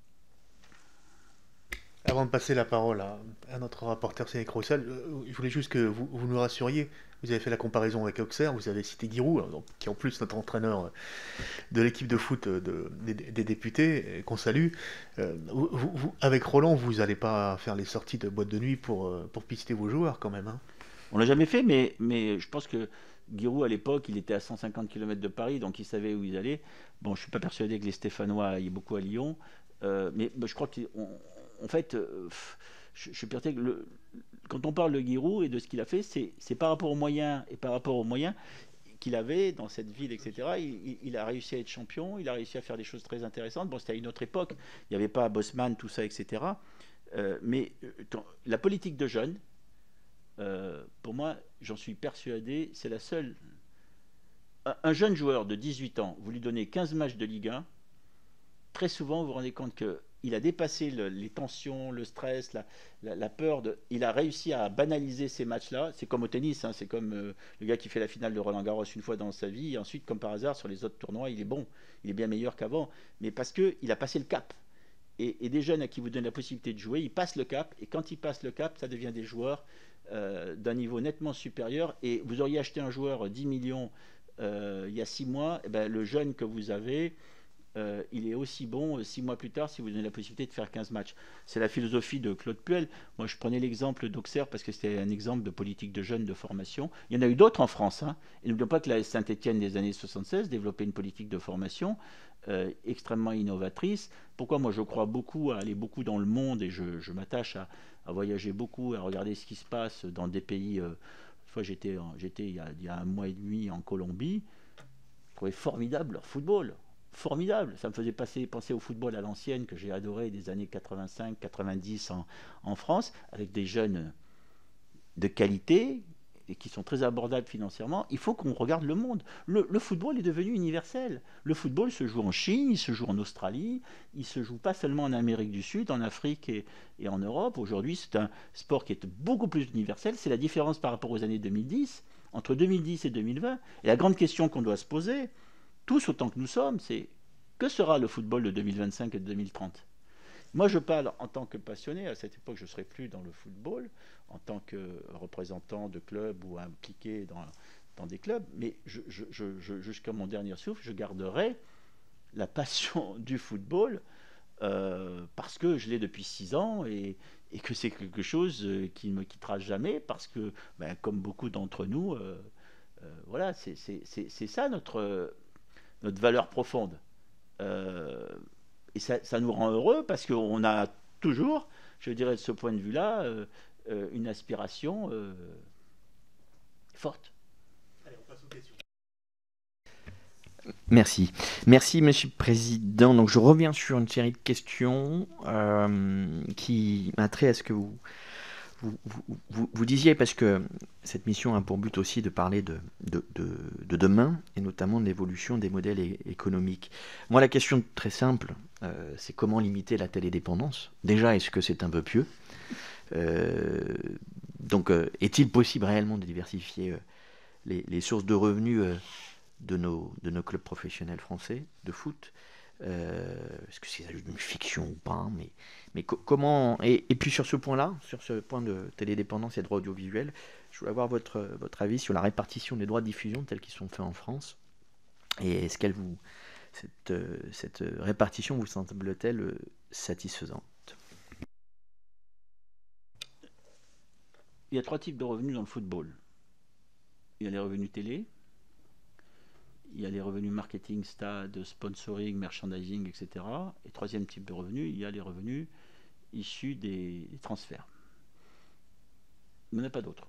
Avant de passer la parole à, à notre rapporteur Cédric Roussel, euh, je voulais juste que vous, vous nous rassuriez. Vous avez fait la comparaison avec Auxerre, vous avez cité Giroud, donc, qui est en plus notre entraîneur de l'équipe de foot de, de, des, des députés, qu'on salue. Euh, vous, vous, avec Roland, vous n'allez pas faire les sorties de boîte de nuit pour, pour pister vos joueurs quand même, hein? On ne l'a jamais fait, mais, mais je pense que Giroud, à l'époque, il était à cent cinquante kilomètres de Paris, donc il savait où il allait. Bon, je ne suis pas persuadé que les Stéphanois aillent beaucoup à Lyon, euh, mais bah, je crois qu'en fait, euh, je, je suis persuadé que le, quand on parle de Giroud et de ce qu'il a fait, c'est par rapport aux moyens et par rapport aux moyens qu'il avait dans cette ville, et cetera. Il, il a réussi à être champion, il a réussi à faire des choses très intéressantes. Bon, c'était à une autre époque, il n'y avait pas Bosman, tout ça, et cetera. Euh, mais quand, la politique de jeunes, euh, pour moi, j'en suis persuadé, c'est la seule. Un, un jeune joueur de dix-huit ans, vous lui donnez quinze matchs de Ligue un, très souvent, vous vous rendez compte qu'il a dépassé le, les tensions, le stress, la, la, la peur. De, il a réussi à banaliser ces matchs-là. C'est comme au tennis, hein, c'est comme euh, le gars qui fait la finale de Roland-Garros une fois dans sa vie. Et ensuite, comme par hasard, sur les autres tournois, il est bon. Il est bien meilleur qu'avant. Mais parce qu'il a passé le cap. Et, et des jeunes à qui vous donnent la possibilité de jouer, ils passent le cap. Et quand ils passent le cap, ça devient des joueurs euh, d'un niveau nettement supérieur. Et vous auriez acheté un joueur dix millions euh, il y a six mois. Et ben, le jeune que vous avez... Euh, il est aussi bon euh, six mois plus tard si vous donnez la possibilité de faire quinze matchs. C'est la philosophie de Claude Puel. Moi, je prenais l'exemple d'Auxerre parce que c'était un exemple de politique de jeunes de formation. Il y en a eu d'autres en France. Hein. Et n'oublions pas que la Saint-Étienne des années soixante-seize développait une politique de formation euh, extrêmement innovatrice. Pourquoi moi je crois beaucoup à aller beaucoup dans le monde et je, je m'attache à, à voyager beaucoup, à regarder ce qui se passe dans des pays. Euh, une fois, j'étais, j'étais il y, a, il y a un mois et demi en Colombie. Je trouvais formidable leur football. Formidable, ça me faisait passer, penser au football à l'ancienne que j'ai adoré des années quatre-vingt-cinq quatre-vingt-dix en, en France, avec des jeunes de qualité et qui sont très abordables financièrement. Il faut qu'on regarde le monde. Le, le football est devenu universel. Le football se joue en Chine, il se joue en Australie, il se joue pas seulement en Amérique du Sud, en Afrique et, et en Europe. Aujourd'hui, c'est un sport qui est beaucoup plus universel. C'est la différence par rapport aux années deux mille dix, entre deux mille dix et deux mille vingt. Et la grande question qu'on doit se poser, tous autant que nous sommes, c'est que sera le football de deux mille vingt-cinq et de deux mille trente? Moi, je parle en tant que passionné. À cette époque, je ne serai plus dans le football, en tant que représentant de club ou impliqué dans, dans des clubs, mais je, je, je, je, jusqu'à mon dernier souffle, je garderai la passion du football euh, parce que je l'ai depuis six ans et, et que c'est quelque chose qui ne me quittera jamais parce que, ben, comme beaucoup d'entre nous, euh, euh, voilà, c'est, c'est, c'est, c'est ça notre... notre valeur profonde. Euh, et ça, ça nous rend heureux parce qu'on a toujours, je dirais de ce point de vue-là, euh, euh, une aspiration euh, forte. Allez, on passe aux questions. Merci. Merci, Monsieur le Président. Donc, je reviens sur une série de questions euh, qui a trait à ce que vous, vous, vous, vous, vous disiez, parce que cette mission a pour but aussi de parler de, de, de, de demain, et notamment de l'évolution des modèles é- économiques. Moi, la question très simple, euh, c'est comment limiter la télédépendance. Déjà, est-ce que c'est un peu pieux euh, Donc, euh, est-il possible réellement de diversifier euh, les, les sources de revenus euh, de, nos, de nos clubs professionnels français de foot euh, Est-ce que c'est une fiction ou pas, mais, mais co- comment et, et puis sur ce point-là, sur ce point de télédépendance et droits audiovisuels, je voulais avoir votre, votre avis sur la répartition des droits de diffusion tels qu'ils sont faits en France. Et est-ce qu'elle vous cette, euh, cette répartition vous semble-t-elle euh, satisfaisante? Il y a trois types de revenus dans le football. Il y a les revenus télé, il y a les revenus marketing, stade, sponsoring, merchandising, et cetera. Et troisième type de revenus, il y a les revenus issus des, des transferts. Il n'y en a pas d'autres.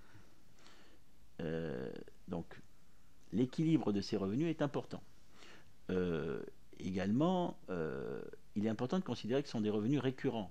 Euh, donc, l'équilibre de ces revenus est important. Euh, également, euh, il est important de considérer que ce sont des revenus récurrents.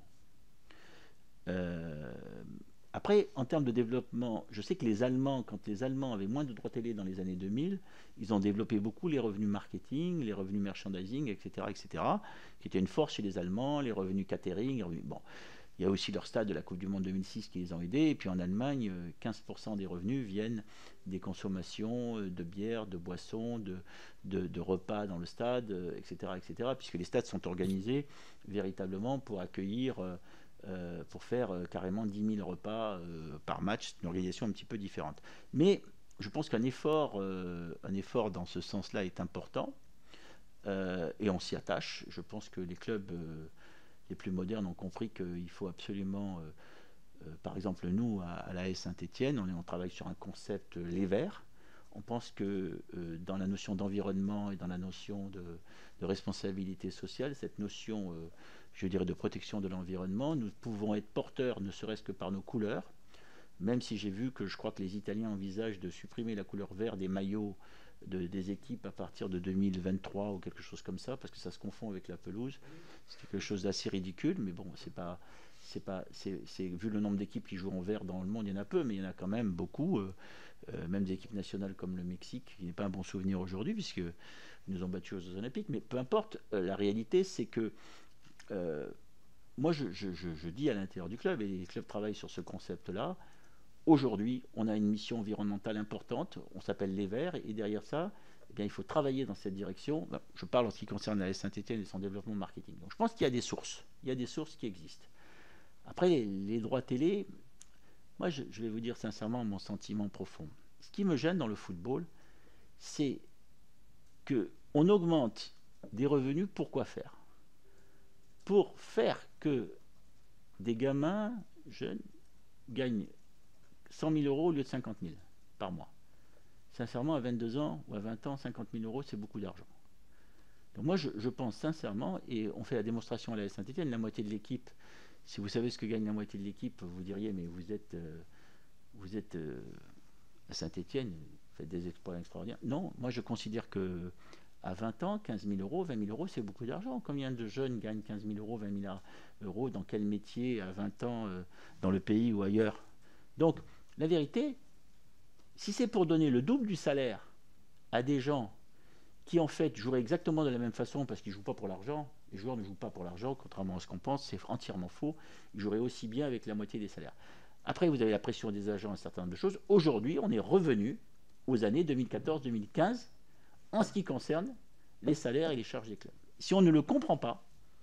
Euh, après, en termes de développement, je sais que les Allemands, quand les Allemands avaient moins de droits télé dans les années deux mille, ils ont développé beaucoup les revenus marketing, les revenus merchandising, et cetera, et cetera, qui étaient une force chez les Allemands, les revenus catering. Les revenus, bon, il y a aussi leur stade de la Coupe du Monde deux mille six qui les ont aidés. Et puis en Allemagne, quinze pour cent des revenus viennent des consommations de bière, de boissons, de, de, de repas dans le stade, et cetera, et cetera, puisque les stades sont organisés véritablement pour accueillir... Euh, pour faire euh, carrément dix mille repas euh, par match. C'est une organisation un petit peu différente. Mais je pense qu'un effort, euh, un effort dans ce sens-là est important euh, et on s'y attache. Je pense que les clubs euh, les plus modernes ont compris qu'il faut absolument, euh, euh, par exemple nous, à, à l'A S Saint-Étienne, on, on travaille sur un concept euh, les Verts. On pense que euh, dans la notion d'environnement et dans la notion de, de responsabilité sociale, cette notion... Euh, je dirais de protection de l'environnement, nous pouvons être porteurs ne serait-ce que par nos couleurs, même si j'ai vu que je crois que les Italiens envisagent de supprimer la couleur vert des maillots de, des équipes à partir de deux mille vingt-trois ou quelque chose comme ça, parce que ça se confond avec la pelouse. C'est quelque chose d'assez ridicule, mais bon, c'est pas, c'est pas, c'est, c'est, vu le nombre d'équipes qui jouent en vert dans le monde, il y en a peu, mais il y en a quand même beaucoup, euh, euh, même des équipes nationales comme le Mexique, qui n'est pas un bon souvenir aujourd'hui, puisque Ils nous ont battus aux Jeux Olympiques, mais peu importe. Euh, la réalité, c'est que euh, moi, je, je, je, je dis à l'intérieur du club, et les clubs travaillent sur ce concept-là. Aujourd'hui, on a une mission environnementale importante. On s'appelle les Verts, et derrière ça, eh bien, il faut travailler dans cette direction. Ben, je parle en ce qui concerne la Saint-Étienne et son développement marketing. Donc, je pense qu'il y a des sources. Il y a des sources qui existent. Après, les, les droits télé, moi, je, je vais vous dire sincèrement mon sentiment profond. Ce qui me gêne dans le football, c'est qu'on augmente des revenus, pourquoi faire? Pour faire que des gamins jeunes gagnent cent mille euros au lieu de cinquante mille par mois. Sincèrement, à vingt-deux ans ou à vingt ans, cinquante mille euros, c'est beaucoup d'argent. Donc moi, je, je pense sincèrement, et on fait la démonstration à la Saint-Étienne, la moitié de l'équipe, si vous savez ce que gagne la moitié de l'équipe, vous diriez, mais vous êtes, euh, vous êtes euh, à Saint-Étienne, vous faites des exploits extraordinaires. Non, moi je considère que à vingt ans, quinze mille euros, vingt mille euros, c'est beaucoup d'argent. Combien de jeunes gagnent quinze mille euros, vingt mille euros, dans quel métier à vingt ans, euh, dans le pays ou ailleurs? Donc, la vérité, si c'est pour donner le double du salaire à des gens qui, en fait, joueraient exactement de la même façon parce qu'ils ne jouent pas pour l'argent, les joueurs ne jouent pas pour l'argent, contrairement à ce qu'on pense, c'est entièrement faux, ils joueraient aussi bien avec la moitié des salaires. Après, vous avez la pression des agents, un certain nombre de choses. Aujourd'hui, on est revenu aux années deux mille quatorze deux mille quinze en ce qui concerne les salaires et les charges des clubs. Si on ne le comprend pas,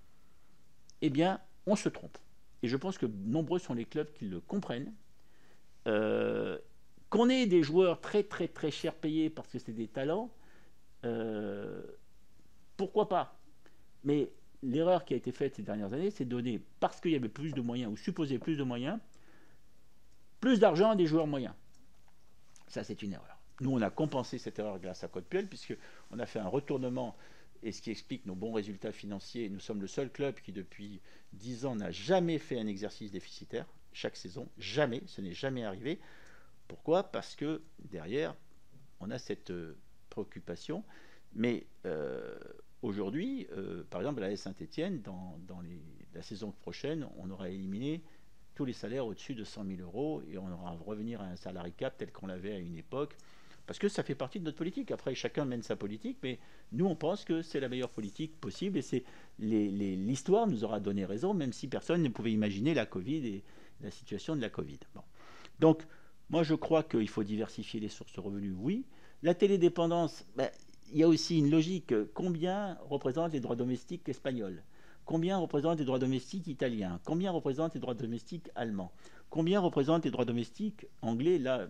eh bien, on se trompe. Et je pense que nombreux sont les clubs qui le comprennent. Euh, qu'on ait des joueurs très très très chers payés parce que c'est des talents, euh, pourquoi pas? Mais l'erreur qui a été faite ces dernières années, c'est de donner, parce qu'il y avait plus de moyens, ou supposé plus de moyens, plus d'argent à des joueurs moyens. Ça, c'est une erreur. Nous, on a compensé cette erreur grâce à Code Puel, puisqu'on a fait un retournement, et ce qui explique nos bons résultats financiers. Nous sommes le seul club qui, depuis dix ans, n'a jamais fait un exercice déficitaire, chaque saison, jamais, ce n'est jamais arrivé. Pourquoi? Parce que derrière, on a cette euh, préoccupation. Mais euh, aujourd'hui, euh, par exemple, à la Saint-Étienne, dans, dans les, la saison prochaine, on aura éliminé tous les salaires au-dessus de cent mille euros et on aura revenir à un salary cap tel qu'on l'avait à une époque. Parce que ça fait partie de notre politique. Après, chacun mène sa politique, mais nous, on pense que c'est la meilleure politique possible et c'est les, les, l'histoire nous aura donné raison, même si personne ne pouvait imaginer la Covid et la situation de la Covid. Bon. Donc, moi, je crois qu'il faut diversifier les sources de revenus, oui. La télédépendance, ben, il y a aussi une logique. Combien représentent les droits domestiques espagnols? Combien représentent les droits domestiques italiens? Combien représentent les droits domestiques allemands? Combien représentent les droits domestiques anglais? Là,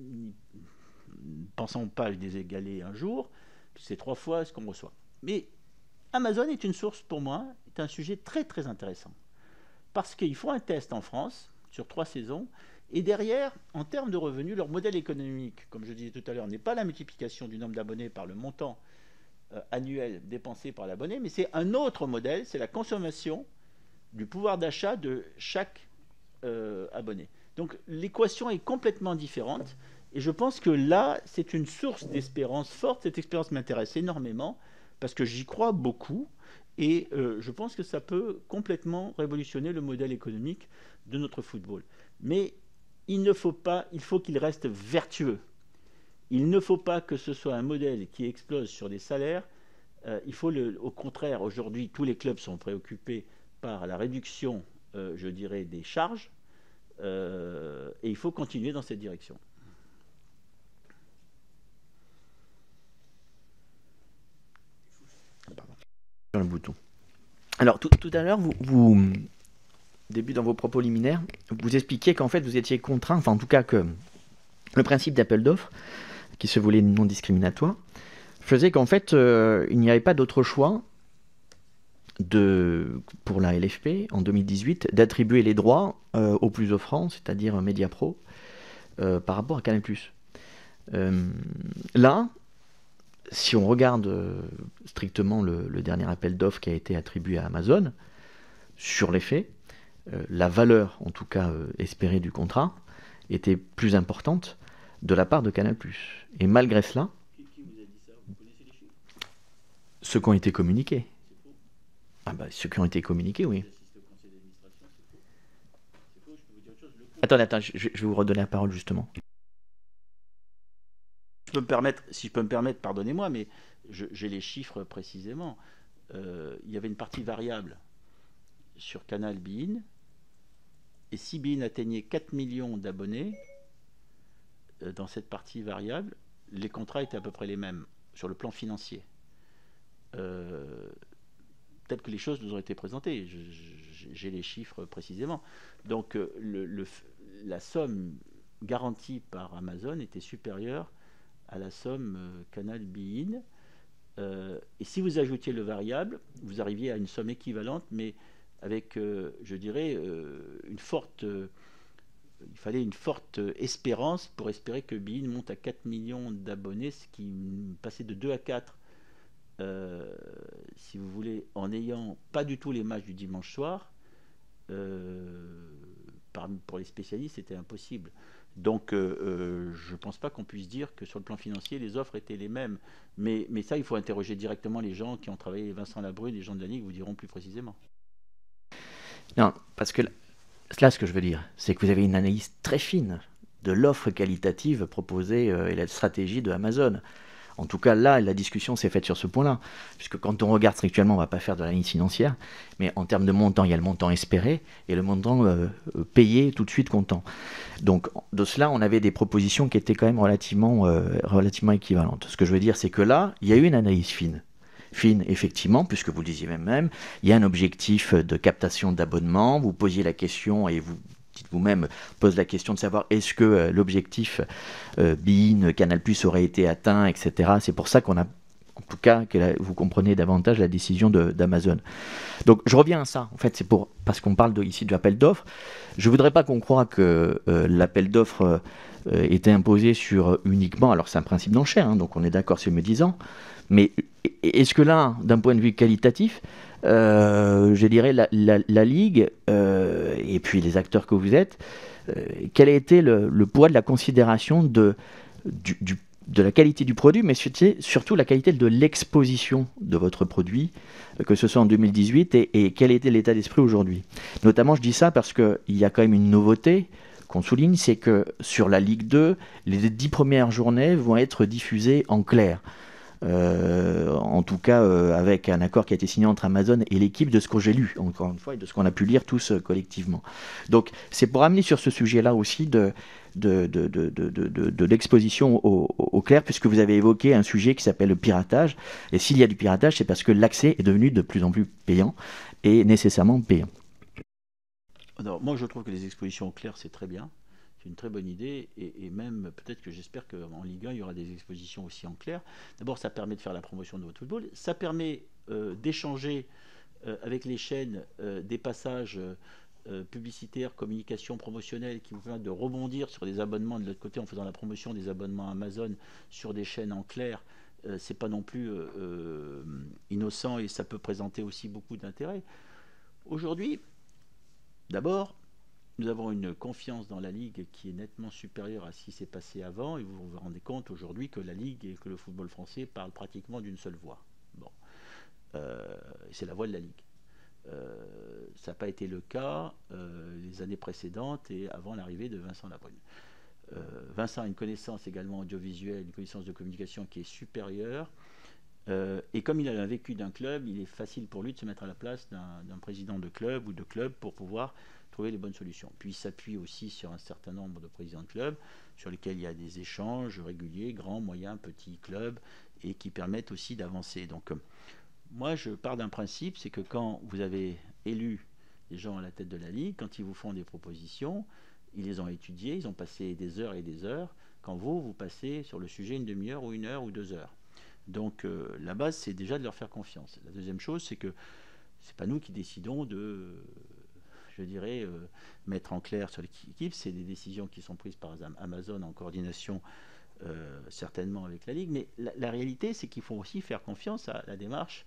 ne pensons pas les égaler un jour, c'est trois fois ce qu'on reçoit. Mais Amazon est une source, pour moi, est un sujet très très intéressant. Parce qu'ils font un test en France, sur trois saisons, et derrière, en termes de revenus, leur modèle économique, comme je disais tout à l'heure, n'est pas la multiplication du nombre d'abonnés par le montant euh, annuel dépensé par l'abonné, mais c'est un autre modèle, c'est la consommation du pouvoir d'achat de chaque euh, abonné. Donc l'équation est complètement différente, et je pense que là, c'est une source d'espérance forte. Cette expérience m'intéresse énormément, parce que j'y crois beaucoup, et euh, je pense que ça peut complètement révolutionner le modèle économique de notre football. Mais il ne faut pas, il faut qu'il reste vertueux. Il ne faut pas que ce soit un modèle qui explose sur des salaires. Euh, il faut le, au contraire, aujourd'hui, tous les clubs sont préoccupés par la réduction, euh, je dirais, des charges, euh, et il faut continuer dans cette direction. Sur le bouton. Alors, tout, tout à l'heure, vous, vous, début dans vos propos liminaires, vous expliquiez qu'en fait, vous étiez contraint, enfin, en tout cas, que le principe d'appel d'offres, qui se voulait non discriminatoire, faisait qu'en fait, euh, il n'y avait pas d'autre choix de, pour la L F P, en deux mille dix-huit, d'attribuer les droits euh, aux plus offrants, c'est-à-dire Mediapro, euh, par rapport à Canal+. Euh, là, si on regarde euh, strictement le, le dernier appel d'offres qui a été attribué à Amazon, sur les faits, euh, la valeur, en tout cas euh, espérée du contrat, était plus importante de la part de Canal+. Et malgré cela, Qui, qui vous a dit ça? Vous connaissez les chiffres? ceux qui ont été communiqués. Ah bah, ceux qui ont été communiqués, oui. J'assiste au conseil d'administration, c'est faux. C'est faux, je peux vous dire autre chose. Le Attendez, attends, je, je vais vous redonner la parole justement. peux me permettre, si je peux me permettre, pardonnez-moi, mais je, j'ai les chiffres précisément. Euh, il y avait une partie variable sur Canal beIN, et si beIN atteignait quatre millions d'abonnés, euh, dans cette partie variable, les contrats étaient à peu près les mêmes sur le plan financier. Euh, peut-être que les choses nous ont été présentées, je, je, j'ai les chiffres précisément. Donc euh, le, le, la somme garantie par Amazon était supérieure à la somme euh, Canal beIN. Euh, et si vous ajoutiez le variable, vous arriviez à une somme équivalente, mais avec, euh, je dirais, euh, une forte... Euh, il fallait une forte espérance pour espérer que beIN monte à quatre millions d'abonnés, ce qui passait de deux à quatre. Euh, si vous voulez, en n'ayant pas du tout les matchs du dimanche soir, euh, par, pour les spécialistes, c'était impossible. Donc, euh, euh, je ne pense pas qu'on puisse dire que sur le plan financier, les offres étaient les mêmes. Mais, mais ça, il faut interroger directement les gens qui ont travaillé, Vincent Labrune, les gens de la Ligue vous diront plus précisément. Non, parce que là, ce que je veux dire, c'est que vous avez une analyse très fine de l'offre qualitative proposée euh, et la stratégie de Amazon. En tout cas, là, la discussion s'est faite sur ce point-là. Puisque quand on regarde strictement, on ne va pas faire de l'analyse financière, mais en termes de montant, il y a le montant espéré et le montant euh, payé tout de suite comptant. Donc, de cela, on avait des propositions qui étaient quand même relativement, euh, relativement équivalentes. Ce que je veux dire, c'est que là, il y a eu une analyse fine. Fine, effectivement, puisque vous le disiez même, il y a un objectif de captation d'abonnements. Vous posiez la question et vous dites vous-même, pose la question de savoir est-ce que euh, l'objectif euh, beIN, Canal+, aurait été atteint, et cetera. C'est pour ça qu'on a, en tout cas, que la, vous comprenez davantage la décision de, d'Amazon. Donc, je reviens à ça. En fait, c'est pour, parce qu'on parle de, ici de l'appel d'offres. Je ne voudrais pas qu'on croie que euh, l'appel d'offres euh, était imposé sur uniquement... Alors, c'est un principe d'enchère, hein, donc on est d'accord sur me disant. Mais est-ce que là, d'un point de vue qualitatif, euh, je dirais la, la, la Ligue euh, et puis les acteurs que vous êtes, euh, quel a été le, le poids de la considération de, du, du, de la qualité du produit, mais surtout la qualité de l'exposition de votre produit, que ce soit en deux mille dix-huit, et, et quel était l'état d'esprit aujourd'hui. Notamment, je dis ça parce qu'il y a quand même une nouveauté qu'on souligne, c'est que sur la Ligue deux, les dix premières journées vont être diffusées en clair. Euh, en tout cas euh, avec un accord qui a été signé entre Amazon et l'équipe, de ce que j'ai lu, encore une fois, et de ce qu'on a pu lire tous euh, collectivement. Donc c'est pour amener sur ce sujet-là aussi de, de, de, de, de, de, de l'exposition au, au clair, puisque vous avez évoqué un sujet qui s'appelle le piratage, et s'il y a du piratage, c'est parce que l'accès est devenu de plus en plus payant, et nécessairement payant. Alors, moi je trouve que les expositions au clair c'est très bien. C'est une très bonne idée, et, et même peut-être que j'espère qu'en Ligue un, il y aura des expositions aussi en clair. D'abord, ça permet de faire la promotion de votre football, ça permet euh, d'échanger euh, avec les chaînes euh, des passages euh, publicitaires, communication promotionnelle qui vous permettent de rebondir sur des abonnements de l'autre côté en faisant la promotion des abonnements Amazon sur des chaînes en clair. Euh, c'est pas non plus euh, euh, innocent, et ça peut présenter aussi beaucoup d'intérêt. Aujourd'hui, d'abord, nous avons une confiance dans la Ligue qui est nettement supérieure à ce qui s'est passé avant, et vous vous rendez compte aujourd'hui que la Ligue et que le football français parlent pratiquement d'une seule voix. Bon, euh, c'est la voix de la Ligue. Euh, ça n'a pas été le cas euh, les années précédentes et avant l'arrivée de Vincent Labrune. Euh, Vincent a une connaissance également audiovisuelle, une connaissance de communication qui est supérieure. Euh, et comme il a un vécu d'un club, il est facile pour lui de se mettre à la place d'un, d'un président de club ou de club pour pouvoir trouver les bonnes solutions. Puis il s'appuie aussi sur un certain nombre de présidents de clubs sur lesquels il y a des échanges réguliers, grands, moyens, petits clubs, et qui permettent aussi d'avancer. Donc euh, moi je pars d'un principe, c'est que quand vous avez élu les gens à la tête de la Ligue, quand ils vous font des propositions, ils les ont étudiées, ils ont passé des heures et des heures, quand vous, vous passez sur le sujet une demi-heure ou une heure ou deux heures. Donc euh, la base, c'est déjà de leur faire confiance. La deuxième chose, c'est que c'est pas nous qui décidons de, je dirais, euh, mettre en clair sur l'équipe. C'est des décisions qui sont prises par Amazon en coordination euh, certainement avec la Ligue. Mais la, la réalité, c'est qu'il faut aussi faire confiance à la démarche,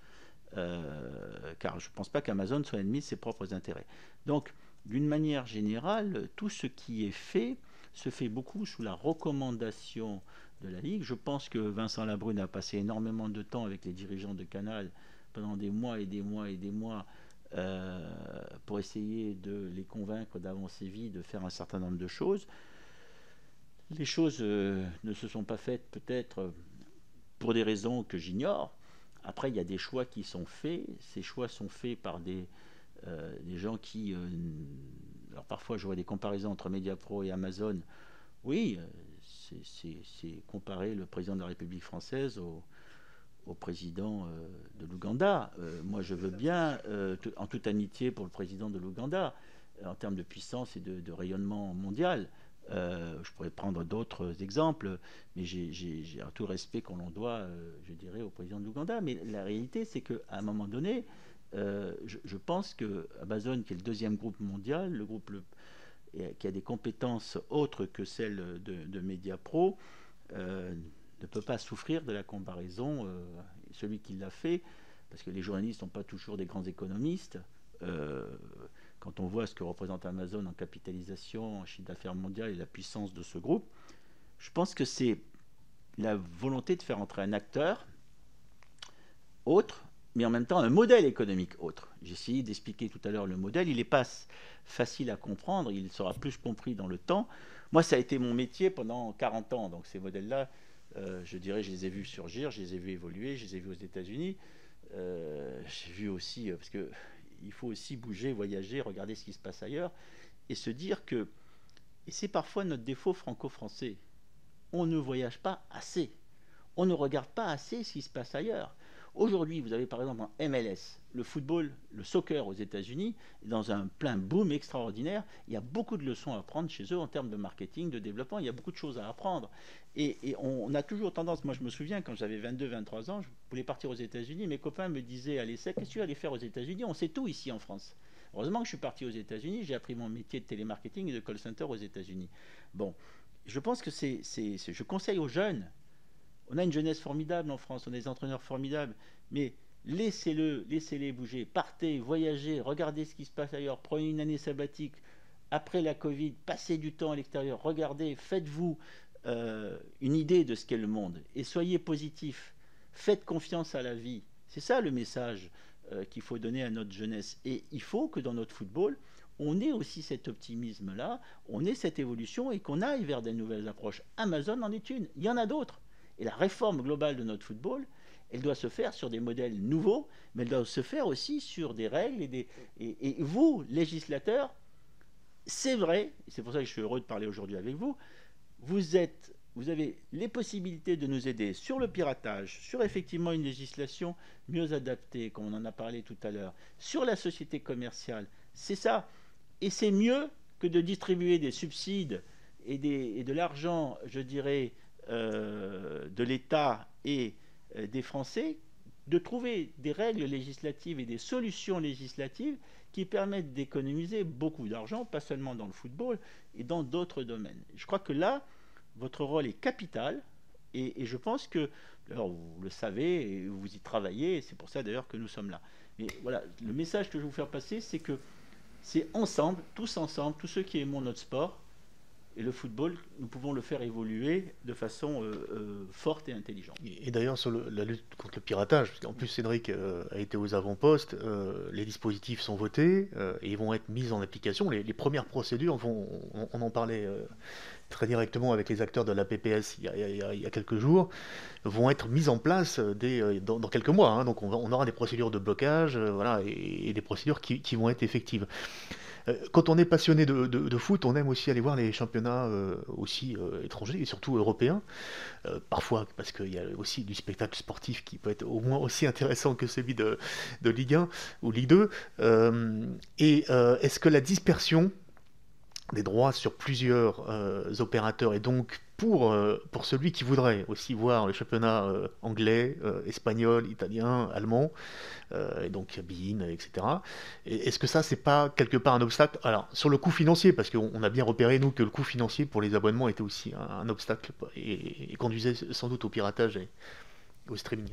euh, car je ne pense pas qu'Amazon soit ennemi de ses propres intérêts. Donc, d'une manière générale, tout ce qui est fait se fait beaucoup sous la recommandation de la Ligue. Je pense que Vincent Labrune a passé énormément de temps avec les dirigeants de Canal pendant des mois et des mois et des mois euh, pour essayer de les convaincre d'avancer vite, de faire un certain nombre de choses. Les choses euh, ne se sont pas faites peut-être pour des raisons que j'ignore. Après, il y a des choix qui sont faits. Ces choix sont faits par des, euh, des gens qui... Euh, alors parfois, je vois des comparaisons entre Mediapro et Amazon. Oui, c'est, c'est, c'est comparer le président de la République française au, au président euh, de l'Ouganda. Euh, moi, je veux bien, euh, t- en toute amitié pour le président de l'Ouganda, en termes de puissance et de, de rayonnement mondial. Euh, je pourrais prendre d'autres exemples, mais j'ai, j'ai, j'ai un tout respect qu'on l'on doit, euh, je dirais, au président de l'Ouganda. Mais la réalité, c'est qu'à un moment donné, euh, je, je pense que Amazon, qui est le deuxième groupe mondial, le groupe le, et, qui a des compétences autres que celles de, de Mediapro, euh, ne peut pas souffrir de la comparaison. Euh, celui qui l'a fait, parce que les journalistes ne sont pas toujours des grands économistes. Euh, quand on voit ce que représente Amazon en capitalisation, en chiffre d'affaires mondial et la puissance de ce groupe, je pense que c'est la volonté de faire entrer un acteur autre, mais en même temps un modèle économique autre. J'ai essayé d'expliquer tout à l'heure le modèle, il n'est pas facile à comprendre, il sera plus compris dans le temps. Moi, ça a été mon métier pendant quarante ans, donc ces modèles-là, euh, je dirais, je les ai vus surgir, je les ai vus évoluer, je les ai vus aux États-Unis. Euh, j'ai vu aussi, parce que il faut aussi bouger, voyager, regarder ce qui se passe ailleurs, et se dire que, et c'est parfois notre défaut franco-français, on ne voyage pas assez, on ne regarde pas assez ce qui se passe ailleurs. Aujourd'hui, vous avez par exemple en M L S, le football, le soccer aux États-Unis, dans un plein boom extraordinaire. Il y a beaucoup de leçons à apprendre chez eux en termes de marketing, de développement. Il y a beaucoup de choses à apprendre. Et, et on, on a toujours tendance, moi je me souviens quand j'avais vingt-deux vingt-trois ans, je voulais partir aux États-Unis. Mes copains me disaient à l'essai, qu'est-ce que tu vas aller faire aux États-Unis? On sait tout ici en France. Heureusement que je suis parti aux États-Unis, j'ai appris mon métier de télémarketing et de call center aux États-Unis. Bon, je pense que c'est, c'est, c'est je conseille aux jeunes. On a une jeunesse formidable en France, on a des entraîneurs formidables, mais laissez-le, laissez-les bouger, partez, voyagez, regardez ce qui se passe ailleurs, prenez une année sabbatique, après la Covid, passez du temps à l'extérieur, regardez, faites-vous euh, une idée de ce qu'est le monde, et soyez positifs, faites confiance à la vie. C'est ça le message euh, qu'il faut donner à notre jeunesse. Et il faut que dans notre football, on ait aussi cet optimisme-là, on ait cette évolution et qu'on aille vers des nouvelles approches. Amazon en est une, il y en a d'autres. Et la réforme globale de notre football, elle doit se faire sur des modèles nouveaux, mais elle doit se faire aussi sur des règles. Et, des, et, et vous, législateurs, c'est vrai, c'est pour ça que je suis heureux de parler aujourd'hui avec vous, vous, êtes, vous avez les possibilités de nous aider sur le piratage, sur effectivement une législation mieux adaptée, comme on en a parlé tout à l'heure, sur la société commerciale. C'est ça. Et c'est mieux que de distribuer des subsides et, des, et de l'argent, je dirais, Euh, de l'État et euh, des Français, de trouver des règles législatives et des solutions législatives qui permettent d'économiser beaucoup d'argent, pas seulement dans le football, et dans d'autres domaines. Je crois que là, votre rôle est capital, et, et je pense que, alors vous le savez, et vous y travaillez, et c'est pour ça d'ailleurs que nous sommes là. Mais voilà, le message que je veux vous faire passer, c'est que c'est ensemble, tous ensemble, tous ceux qui aiment notre sport, et le football, nous pouvons le faire évoluer de façon euh, euh, forte et intelligente. Et d'ailleurs, sur le, la lutte contre le piratage, parce qu'en plus Cédric euh, a été aux avant-postes, euh, les dispositifs sont votés euh, et ils vont être mis en application. Les, les premières procédures, vont, on, on en parlait euh, très directement avec les acteurs de la P P S il y a, il y a, il y a quelques jours, vont être mises en place dès, dans, dans quelques mois. Hein. Donc on, va, on aura des procédures de blocage euh, voilà, et, et des procédures qui, qui vont être effectives. Quand on est passionné de, de, de foot, on aime aussi aller voir les championnats euh, aussi euh, étrangers et surtout européens. Euh, parfois parce qu'il y a aussi du spectacle sportif qui peut être au moins aussi intéressant que celui de, de Ligue un ou Ligue deux. Euh, et euh, est-ce que la dispersion des droits sur plusieurs euh, opérateurs et donc pour, euh, pour celui qui voudrait aussi voir le championnat euh, anglais, euh, espagnol, italien, allemand, euh, et donc Bein, et cetera. Et est-ce que ça, c'est pas quelque part un obstacle? Alors, sur le coût financier, parce qu'on a bien repéré, nous, que le coût financier pour les abonnements était aussi un, un obstacle et, et conduisait sans doute au piratage et au streaming.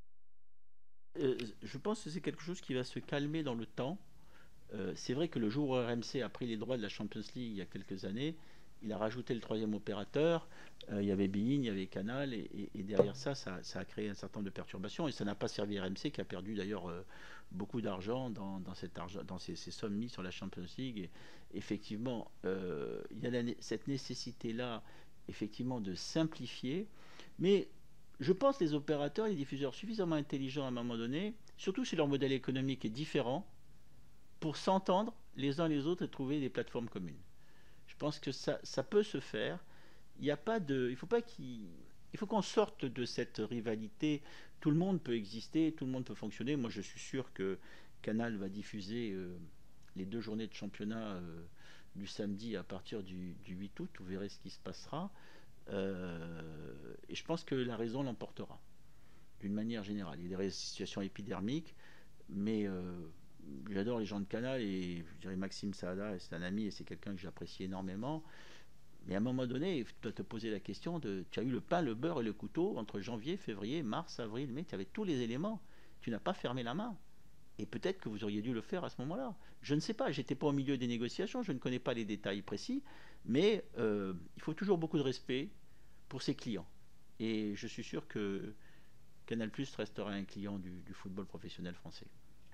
Euh, je pense que c'est quelque chose qui va se calmer dans le temps. Euh, c'est vrai que le jour où R M C a pris les droits de la Champions League il y a quelques années, il a rajouté le troisième opérateur. Euh, il y avait Bein, il y avait Canal, et, et, et derrière ça, ça, ça a créé un certain nombre de perturbations. Et ça n'a pas servi à R M C, qui a perdu d'ailleurs euh, beaucoup d'argent dans, dans, cet argent, dans ces, ces sommes mises sur la Champions League. Et effectivement, euh, il y a la, cette nécessité-là effectivement de simplifier, mais je pense que les opérateurs, les diffuseurs suffisamment intelligents à un moment donné, surtout si leur modèle économique est différent, pour s'entendre les uns les autres et trouver des plateformes communes. Je pense que ça, ça peut se faire. Il n'y a pas de, il faut pas qu'il, il faut qu'on sorte de cette rivalité. Tout le monde peut exister, tout le monde peut fonctionner. Moi, je suis sûr que Canal va diffuser euh, les deux journées de championnat euh, du samedi à partir du, du huit août. Vous verrez ce qui se passera. Euh, et je pense que la raison l'emportera, d'une manière générale. Il y a des situations épidermiques, mais euh, j'adore les gens de Canal, et je dirais Maxime Saada, c'est un ami et c'est quelqu'un que j'apprécie énormément. Mais à un moment donné, tu dois te poser la question de, tu as eu le pain, le beurre et le couteau entre janvier, février, mars, avril, mai, tu avais tous les éléments. Tu n'as pas fermé la main. Et peut-être que vous auriez dû le faire à ce moment-là. Je ne sais pas, j'étais pas au milieu des négociations, je ne connais pas les détails précis, mais euh, il faut toujours beaucoup de respect pour ses clients. Et je suis sûr que Canal+ restera un client du, du football professionnel français.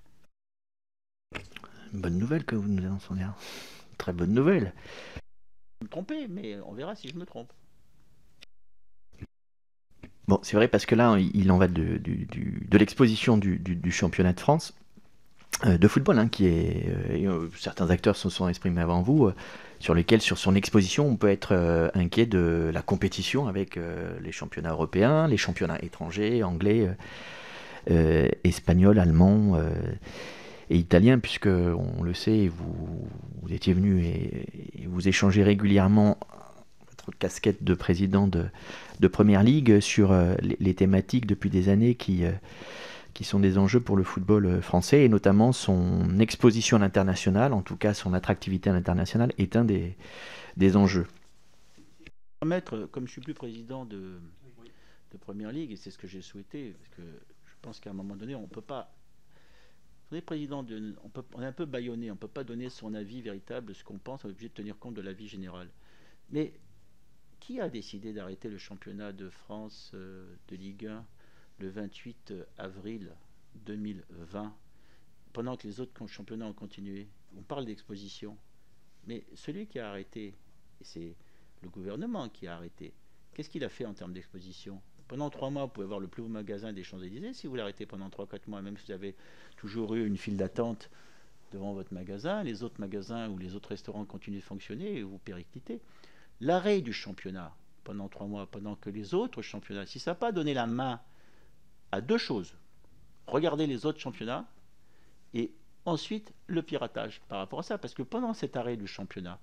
Bonne nouvelle que vous nous annoncez. Très bonne nouvelle. Je me tromper, mais on verra si je me trompe. Bon, c'est vrai parce que là, il en va de, du, du, de l'exposition du, du, du championnat de France euh, de football, hein, qui est euh, certains acteurs se sont exprimés avant vous, euh, sur lesquels, sur son exposition, on peut être euh, inquiet de la compétition avec euh, les championnats européens, les championnats étrangers, anglais, euh, euh, espagnols, allemands. Euh, et italien, puisque on le sait, vous, vous étiez venu et, et vous échangez régulièrement votre casquette de président de, de Première Ligue sur euh, les, les thématiques depuis des années qui, euh, qui sont des enjeux pour le football français, et notamment son exposition à l'international, en tout cas son attractivité à l'international, est un des, des enjeux. Maître, comme je ne suis plus président de, de Première Ligue, et c'est ce que j'ai souhaité, parce que je pense qu'à un moment donné, on ne peut pas... On est président, de, on, peut, on est un peu bâillonné, on ne peut pas donner son avis véritable, ce qu'on pense, on est obligé de tenir compte de l'avis général. Mais qui a décidé d'arrêter le championnat de France euh, de Ligue un le vingt-huit avril deux mille vingt, pendant que les autres championnats ont continué? On parle d'exposition, mais celui qui a arrêté, et c'est le gouvernement qui a arrêté, qu'est-ce qu'il a fait en termes d'exposition? Pendant trois mois, vous pouvez avoir le plus beau magasin des Champs-Élysées. Si vous l'arrêtez pendant trois quatre mois, même si vous avez toujours eu une file d'attente devant votre magasin, les autres magasins ou les autres restaurants continuent de fonctionner et vous périclitez. L'arrêt du championnat pendant trois mois, pendant que les autres championnats, si ça n'a pas donné la main à deux choses, regardez les autres championnats et ensuite le piratage par rapport à ça. Parce que pendant cet arrêt du championnat,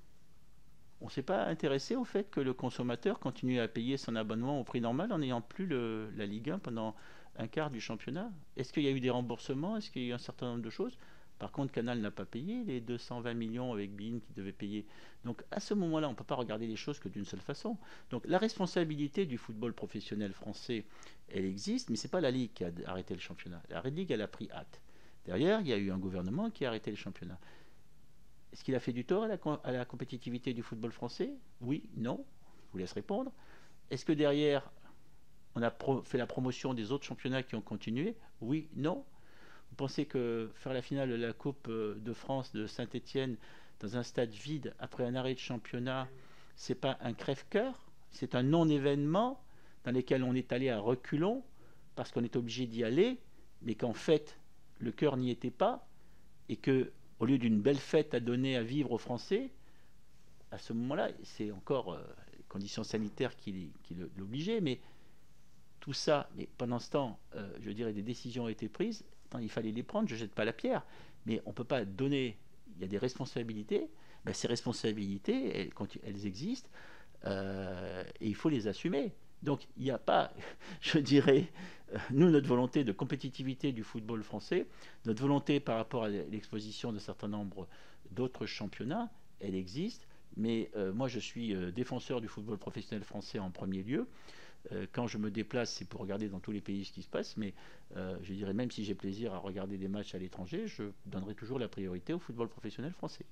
on ne s'est pas intéressé au fait que le consommateur continue à payer son abonnement au prix normal en n'ayant plus le, la Ligue un pendant un quart du championnat. Est-ce qu'il y a eu des remboursements? Est-ce qu'il y a eu un certain nombre de choses? Par contre, Canal n'a pas payé les deux cent vingt millions avec beIN qui devait payer. Donc à ce moment-là, on ne peut pas regarder les choses que d'une seule façon. Donc la responsabilité du football professionnel français, elle existe, mais ce n'est pas la Ligue qui a arrêté le championnat. La Ligue, elle a pris hâte. Derrière, il y a eu un gouvernement qui a arrêté le championnat. Est-ce qu'il a fait du tort à la, à la compétitivité du football français? Oui, non. Je vous laisse répondre. Est-ce que derrière, on a pro- fait la promotion des autres championnats qui ont continué? Oui, non. Vous pensez que faire la finale de la Coupe de France de Saint-Étienne dans un stade vide après un arrêt de championnat, c'est pas un crève-cœur? C'est un non-événement dans lequel on est allé à reculons parce qu'on est obligé d'y aller, mais qu'en fait, le cœur n'y était pas, et que au lieu d'une belle fête à donner à vivre aux Français, à ce moment-là, c'est encore euh, les conditions sanitaires qui, qui l'obligeaient, mais tout ça, mais pendant ce temps, euh, je dirais, des décisions ont été prises, il fallait les prendre, je ne jette pas la pierre, mais on ne peut pas donner, il y a des responsabilités, ben ces responsabilités, elles, elles existent, euh, et il faut les assumer. Donc il n'y a pas, je dirais, euh, nous, notre volonté de compétitivité du football français, notre volonté par rapport à l'exposition d'un certain nombre d'autres championnats, elle existe, mais euh, moi je suis euh, défenseur du football professionnel français en premier lieu. Euh, quand je me déplace, c'est pour regarder dans tous les pays ce qui se passe, mais euh, je dirais même si j'ai plaisir à regarder des matchs à l'étranger, je donnerai toujours la priorité au football professionnel français.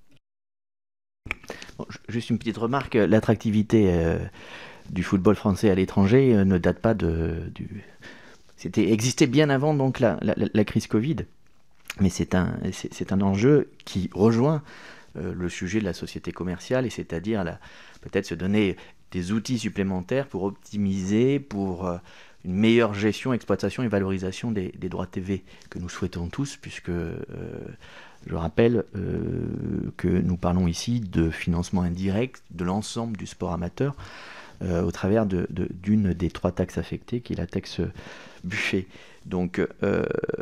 Bon, juste une petite remarque, l'attractivité euh, du football français à l'étranger euh, ne date pas de... Du... C'était existait bien avant donc la, la, la crise Covid, mais c'est un, c'est, c'est un enjeu qui rejoint euh, le sujet de la société commerciale, et c'est-à-dire la, peut-être se donner des outils supplémentaires pour optimiser, pour euh, une meilleure gestion, exploitation et valorisation des, des droits T V que nous souhaitons tous, puisque euh, je rappelle euh, que nous parlons ici de financement indirect de l'ensemble du sport amateur euh, au travers de, de, d'une des trois taxes affectées, qui est la taxe Buffet. Donc euh,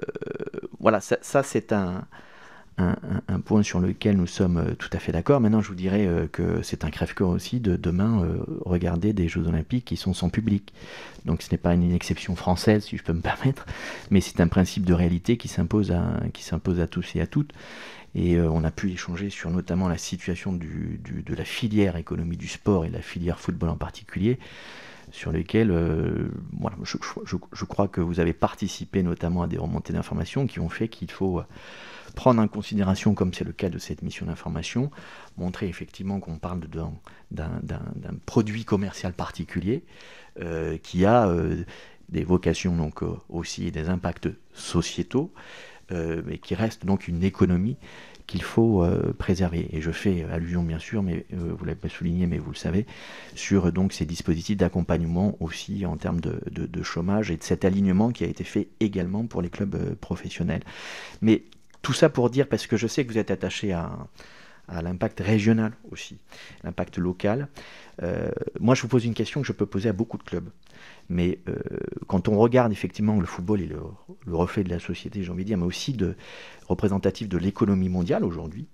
voilà, ça, ça c'est un, un, un point sur lequel nous sommes tout à fait d'accord. Maintenant, je vous dirais euh, que c'est un crève-cœur aussi de demain euh, regarder des Jeux Olympiques qui sont sans public. Donc ce n'est pas une exception française, si je peux me permettre, mais c'est un principe de réalité qui s'impose à, qui s'impose à tous et à toutes. Et euh, on a pu échanger sur notamment la situation du, du, de la filière économie du sport et la filière football en particulier, sur lesquels euh, voilà, je, je, je crois que vous avez participé notamment à des remontées d'informations qui ont fait qu'il faut prendre en considération, comme c'est le cas de cette mission d'information, montrer effectivement qu'on parle de, d'un, d'un, d'un produit commercial particulier euh, qui a euh, des vocations donc euh, aussi des impacts sociétaux, euh, mais qui reste donc une économie qu'il faut euh, préserver. Et je fais allusion bien sûr, mais euh, vous l'avez pas souligné, mais vous le savez, sur donc ces dispositifs d'accompagnement aussi en termes de, de, de chômage et de cet alignement qui a été fait également pour les clubs euh, professionnels. Mais tout ça pour dire, parce que je sais que vous êtes attaché à, à l'impact régional aussi, l'impact local. Euh, moi, je vous pose une question que je peux poser à beaucoup de clubs. Mais euh, quand on regarde effectivement le football est le, le reflet de la société, j'ai envie de dire, mais aussi de, représentatif de l'économie mondiale aujourd'hui,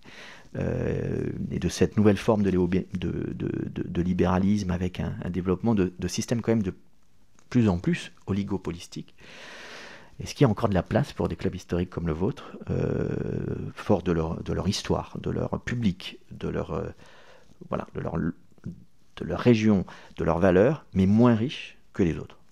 euh, et de cette nouvelle forme de, de, de, de, de libéralisme avec un, un développement de, de systèmes quand même de plus en plus oligopolistiques. Est-ce qu'il y a encore de la place pour des clubs historiques comme le vôtre, euh, forts de leur, de leur histoire, de leur public, de leur, euh, voilà, de leur, de leur région, de leurs valeurs, mais moins riches que les autres?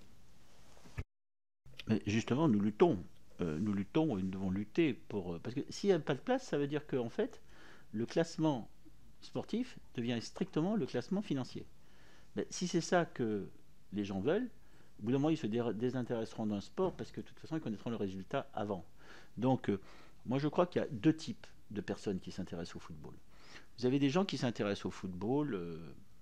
Mais justement, nous luttons. Euh, nous luttons et nous devons lutter pour... Parce que s'il n'y a pas de place, ça veut dire qu'en fait, le classement sportif devient strictement le classement financier. Mais si c'est ça que les gens veulent, au bout d'un moment, ils se désintéresseront d'un sport parce que de toute façon, ils connaîtront le résultat avant. Donc, euh, moi, je crois qu'il y a deux types de personnes qui s'intéressent au football. Vous avez des gens qui s'intéressent au football euh,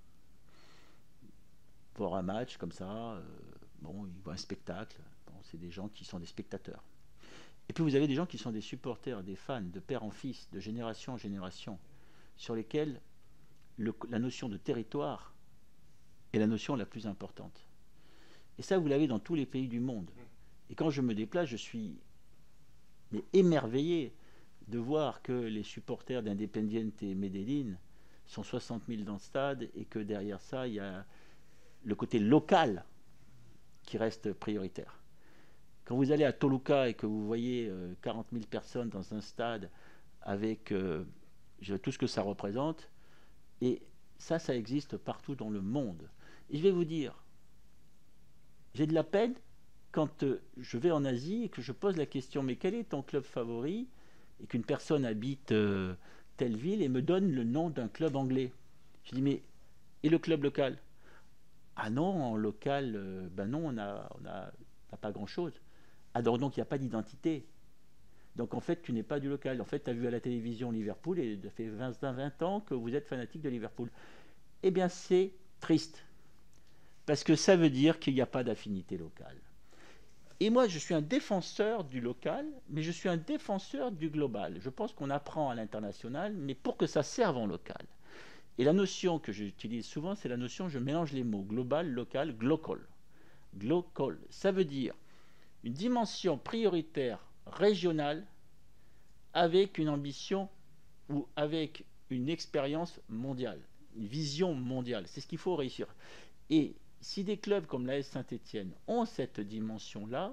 pour un match comme ça. Euh, bon, ils voient un spectacle. Bon, c'est des gens qui sont des spectateurs. Et puis, vous avez des gens qui sont des supporters, des fans, de père en fils, de génération en génération, sur lesquels le, la notion de territoire est la notion la plus importante. Et ça, vous l'avez dans tous les pays du monde. Et quand je me déplace, je suis mais émerveillé de voir que les supporters d'Independiente Medellín sont soixante mille dans le stade et que derrière ça, il y a le côté local qui reste prioritaire. Quand vous allez à Toluca et que vous voyez quarante mille personnes dans un stade avec euh, tout ce que ça représente, et ça, ça existe partout dans le monde. Et je vais vous dire, j'ai de la peine quand euh, je vais en Asie et que je pose la question, mais quel est ton club favori? Et qu'une personne habite euh, telle ville et me donne le nom d'un club anglais. Je dis, mais et le club local? Ah non, en local, euh, ben non, on n'a on a, on a pas grand-chose. Ah donc il n'y a pas d'identité. Donc en fait, tu n'es pas du local. En fait, tu as vu à la télévision Liverpool et ça fait vingt, vingt ans que vous êtes fanatique de Liverpool. Eh bien, c'est triste. Parce que ça veut dire qu'il n'y a pas d'affinité locale. Et moi, je suis un défenseur du local, mais je suis un défenseur du global. Je pense qu'on apprend à l'international, mais pour que ça serve en local. Et la notion que j'utilise souvent, c'est la notion, je mélange les mots, global, local, glocal. Glocal, ça veut dire une dimension prioritaire régionale avec une ambition ou avec une expérience mondiale, une vision mondiale. C'est ce qu'il faut réussir. Et si des clubs comme l'A S Saint-Étienne ont cette dimension-là,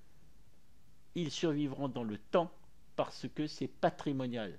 ils survivront dans le temps parce que c'est patrimonial.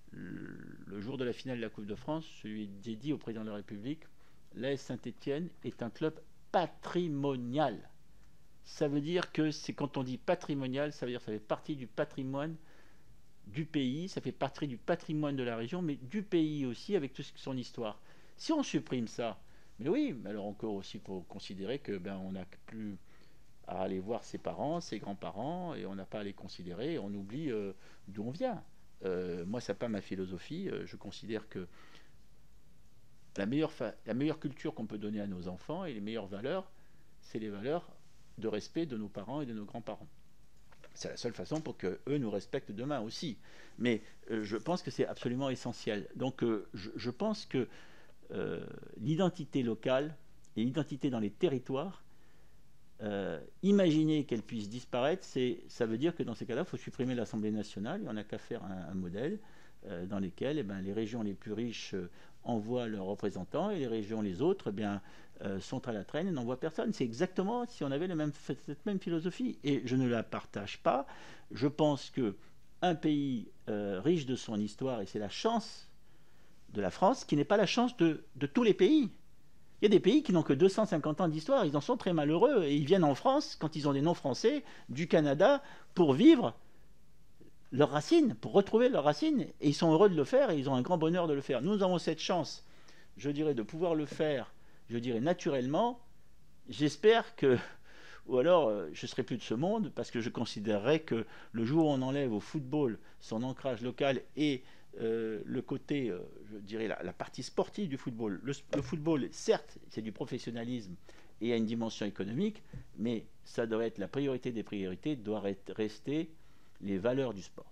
Le jour de la finale de la Coupe de France, j'ai dit au président de la République, l'A S Saint-Étienne est un club patrimonial. Ça veut dire que c'est quand on dit patrimonial, ça veut dire que ça fait partie du patrimoine du pays, ça fait partie du patrimoine de la région, mais du pays aussi, avec toute son histoire. Si on supprime ça, mais oui, mais alors encore aussi pour considérer que ben on n'a plus à aller voir ses parents, ses grands-parents, et on n'a pas à les considérer, et on oublie euh, d'où on vient. Euh, moi, ça n'est pas ma philosophie. Euh, je considère que la meilleure, la meilleure culture qu'on peut donner à nos enfants et les meilleures valeurs, c'est les valeurs de respect de nos parents et de nos grands-parents. C'est la seule façon pour qu'eux nous respectent demain aussi. Mais euh, je pense que c'est absolument essentiel. Donc euh, je, je pense que euh, l'identité locale et l'identité dans les territoires, euh, imaginer qu'elle puisse disparaître, ça veut dire que dans ces cas-là, il faut supprimer l'Assemblée nationale. Il n'y en a qu'à faire un, un modèle euh, dans lequel eh ben, les régions les plus riches euh, envoient leurs représentants et les régions les autres eh bien, euh, sont à la traîne et n'envoient personne. C'est exactement si on avait le même, cette même philosophie. Et je ne la partage pas. Je pense qu'un pays euh, riche de son histoire, et c'est la chance de la France, qui n'est pas la chance de, de tous les pays. Il y a des pays qui n'ont que deux cent cinquante ans d'histoire, ils en sont très malheureux, et ils viennent en France, quand ils ont des noms français, du Canada, pour vivre leurs racines, pour retrouver leurs racines, et ils sont heureux de le faire, et ils ont un grand bonheur de le faire. Nous avons cette chance, je dirais, de pouvoir le faire, je dirais, naturellement. J'espère que, ou alors, je ne serai plus de ce monde, parce que je considérerais que le jour où on enlève au football son ancrage local et Euh, le côté, euh, je dirais, la, la partie sportive du football. Le, le football, certes, c'est du professionnalisme et a une dimension économique, mais ça doit être la priorité des priorités, doit rester les valeurs du sport.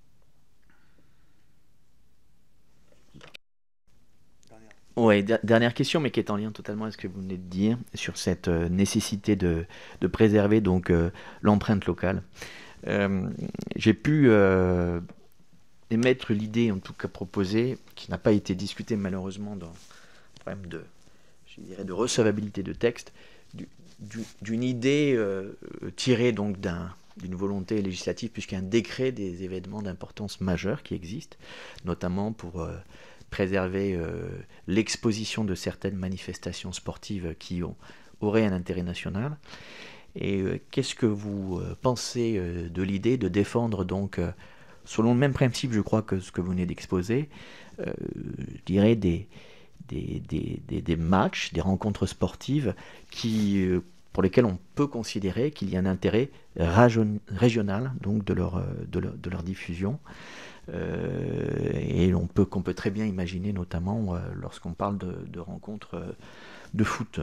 Oui, dernière question, mais qui est en lien totalement avec ce que vous venez de dire, sur cette euh, nécessité de, de préserver donc euh, l'empreinte locale. Euh, j'ai pu... Euh, émettre l'idée, en tout cas proposée, qui n'a pas été discutée malheureusement dans le problème de, je dirais, de recevabilité de texte, du, du, d'une idée euh, tirée donc d'un, d'une volonté législative, puisqu'il y a un décret des événements d'importance majeure qui existe, notamment pour euh, préserver euh, l'exposition de certaines manifestations sportives qui ont, auraient un intérêt national. Et euh, qu'est-ce que vous euh, pensez euh, de l'idée de défendre donc euh, selon le même principe, je crois, que ce que vous venez d'exposer, euh, je dirais des, des, des, des, des matchs, des rencontres sportives qui, euh, pour lesquelles on peut considérer qu'il y a un intérêt rajon, régional donc de, leur, de, leur, de leur diffusion. Euh, et on peut, qu'on peut très bien imaginer, notamment euh, lorsqu'on parle de, de rencontres euh, de foot.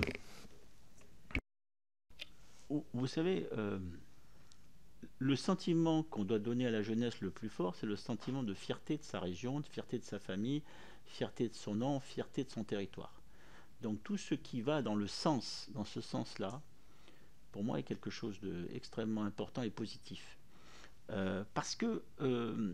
Vous savez... Euh... Le sentiment qu'on doit donner à la jeunesse le plus fort, c'est le sentiment de fierté de sa région, de fierté de sa famille, fierté de son nom, fierté de son territoire. Donc tout ce qui va dans le sens, dans ce sens-là, pour moi est quelque chose d'extrêmement important et positif. Euh, parce que euh,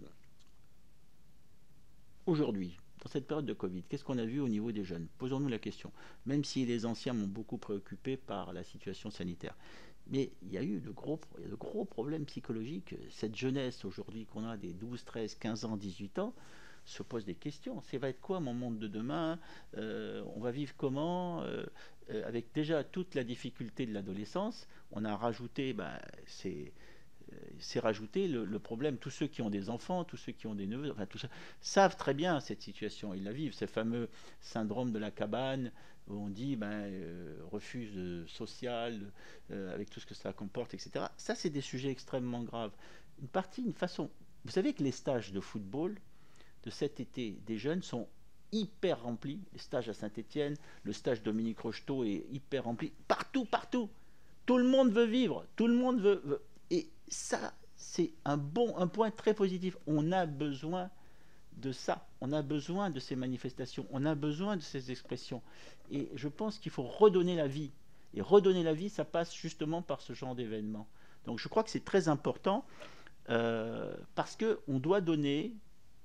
aujourd'hui, dans cette période de Covid, qu'est-ce qu'on a vu au niveau des jeunes? Posons-nous la question. Même si les anciens m'ont beaucoup préoccupé par la situation sanitaire. Mais il y a eu de gros, il y a de gros problèmes psychologiques. Cette jeunesse aujourd'hui qu'on a des douze, treize, quinze ans, dix-huit ans se pose des questions. Ça va être quoi mon monde de demain? euh, On va vivre comment? euh, Avec déjà toute la difficulté de l'adolescence, on a rajouté, ben, c'est, c'est rajouté le, le problème. Tous ceux qui ont des enfants, tous ceux qui ont des neveux, enfin tout ça, savent très bien cette situation. Ils la vivent. Ce fameux syndrome de la cabane, où on dit ben, euh, refuse social, euh, avec tout ce que cela comporte, et cetera. Ça, c'est des sujets extrêmement graves. Une partie, une façon... Vous savez que les stages de football de cet été des jeunes sont hyper remplis. Les stages à Saint-Étienne, le stage Dominique Rocheteau est hyper rempli. Partout, partout. Tout le monde veut vivre. Tout le monde veut... veut... Et ça, c'est un, bon, un point très positif. On a besoin de ça. On a besoin de ces manifestations. On a besoin de ces expressions. Et je pense qu'il faut redonner la vie. Et redonner la vie, ça passe justement par ce genre d'événement. Donc je crois que c'est très important euh, parce qu'on doit donner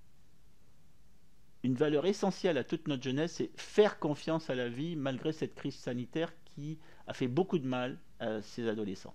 une valeur essentielle à toute notre jeunesse, c'est faire confiance à la vie malgré cette crise sanitaire qui a fait beaucoup de mal à ces adolescents.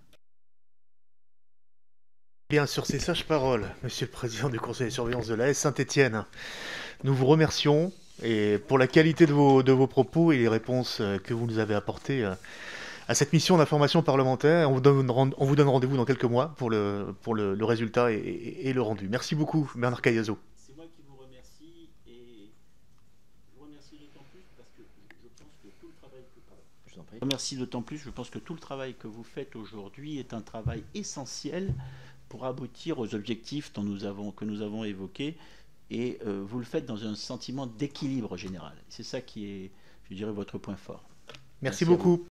Bien, sur ces sages paroles, Monsieur le Président du Conseil de surveillance de l'A S Saint-Étienne, nous vous remercions et pour la qualité de vos, de vos propos et les réponses que vous nous avez apportées à cette mission d'information parlementaire. On vous donne, on vous donne rendez-vous dans quelques mois pour le, pour le, le résultat et, et, et le rendu. Merci beaucoup, Bernard Cayazo. C'est moi qui vous remercie et je vous remercie d'autant plus parce que je pense que tout le travail que... Pardon, je vous en prie. Je vous remercie d'autant plus, je pense que tout le travail que vous faites aujourd'hui est un travail essentiel pour aboutir aux objectifs dont nous avons, que nous avons évoqués, et euh, vous le faites dans un sentiment d'équilibre général. C'est ça qui est, je dirais, votre point fort. Merci, Merci à beaucoup. vous.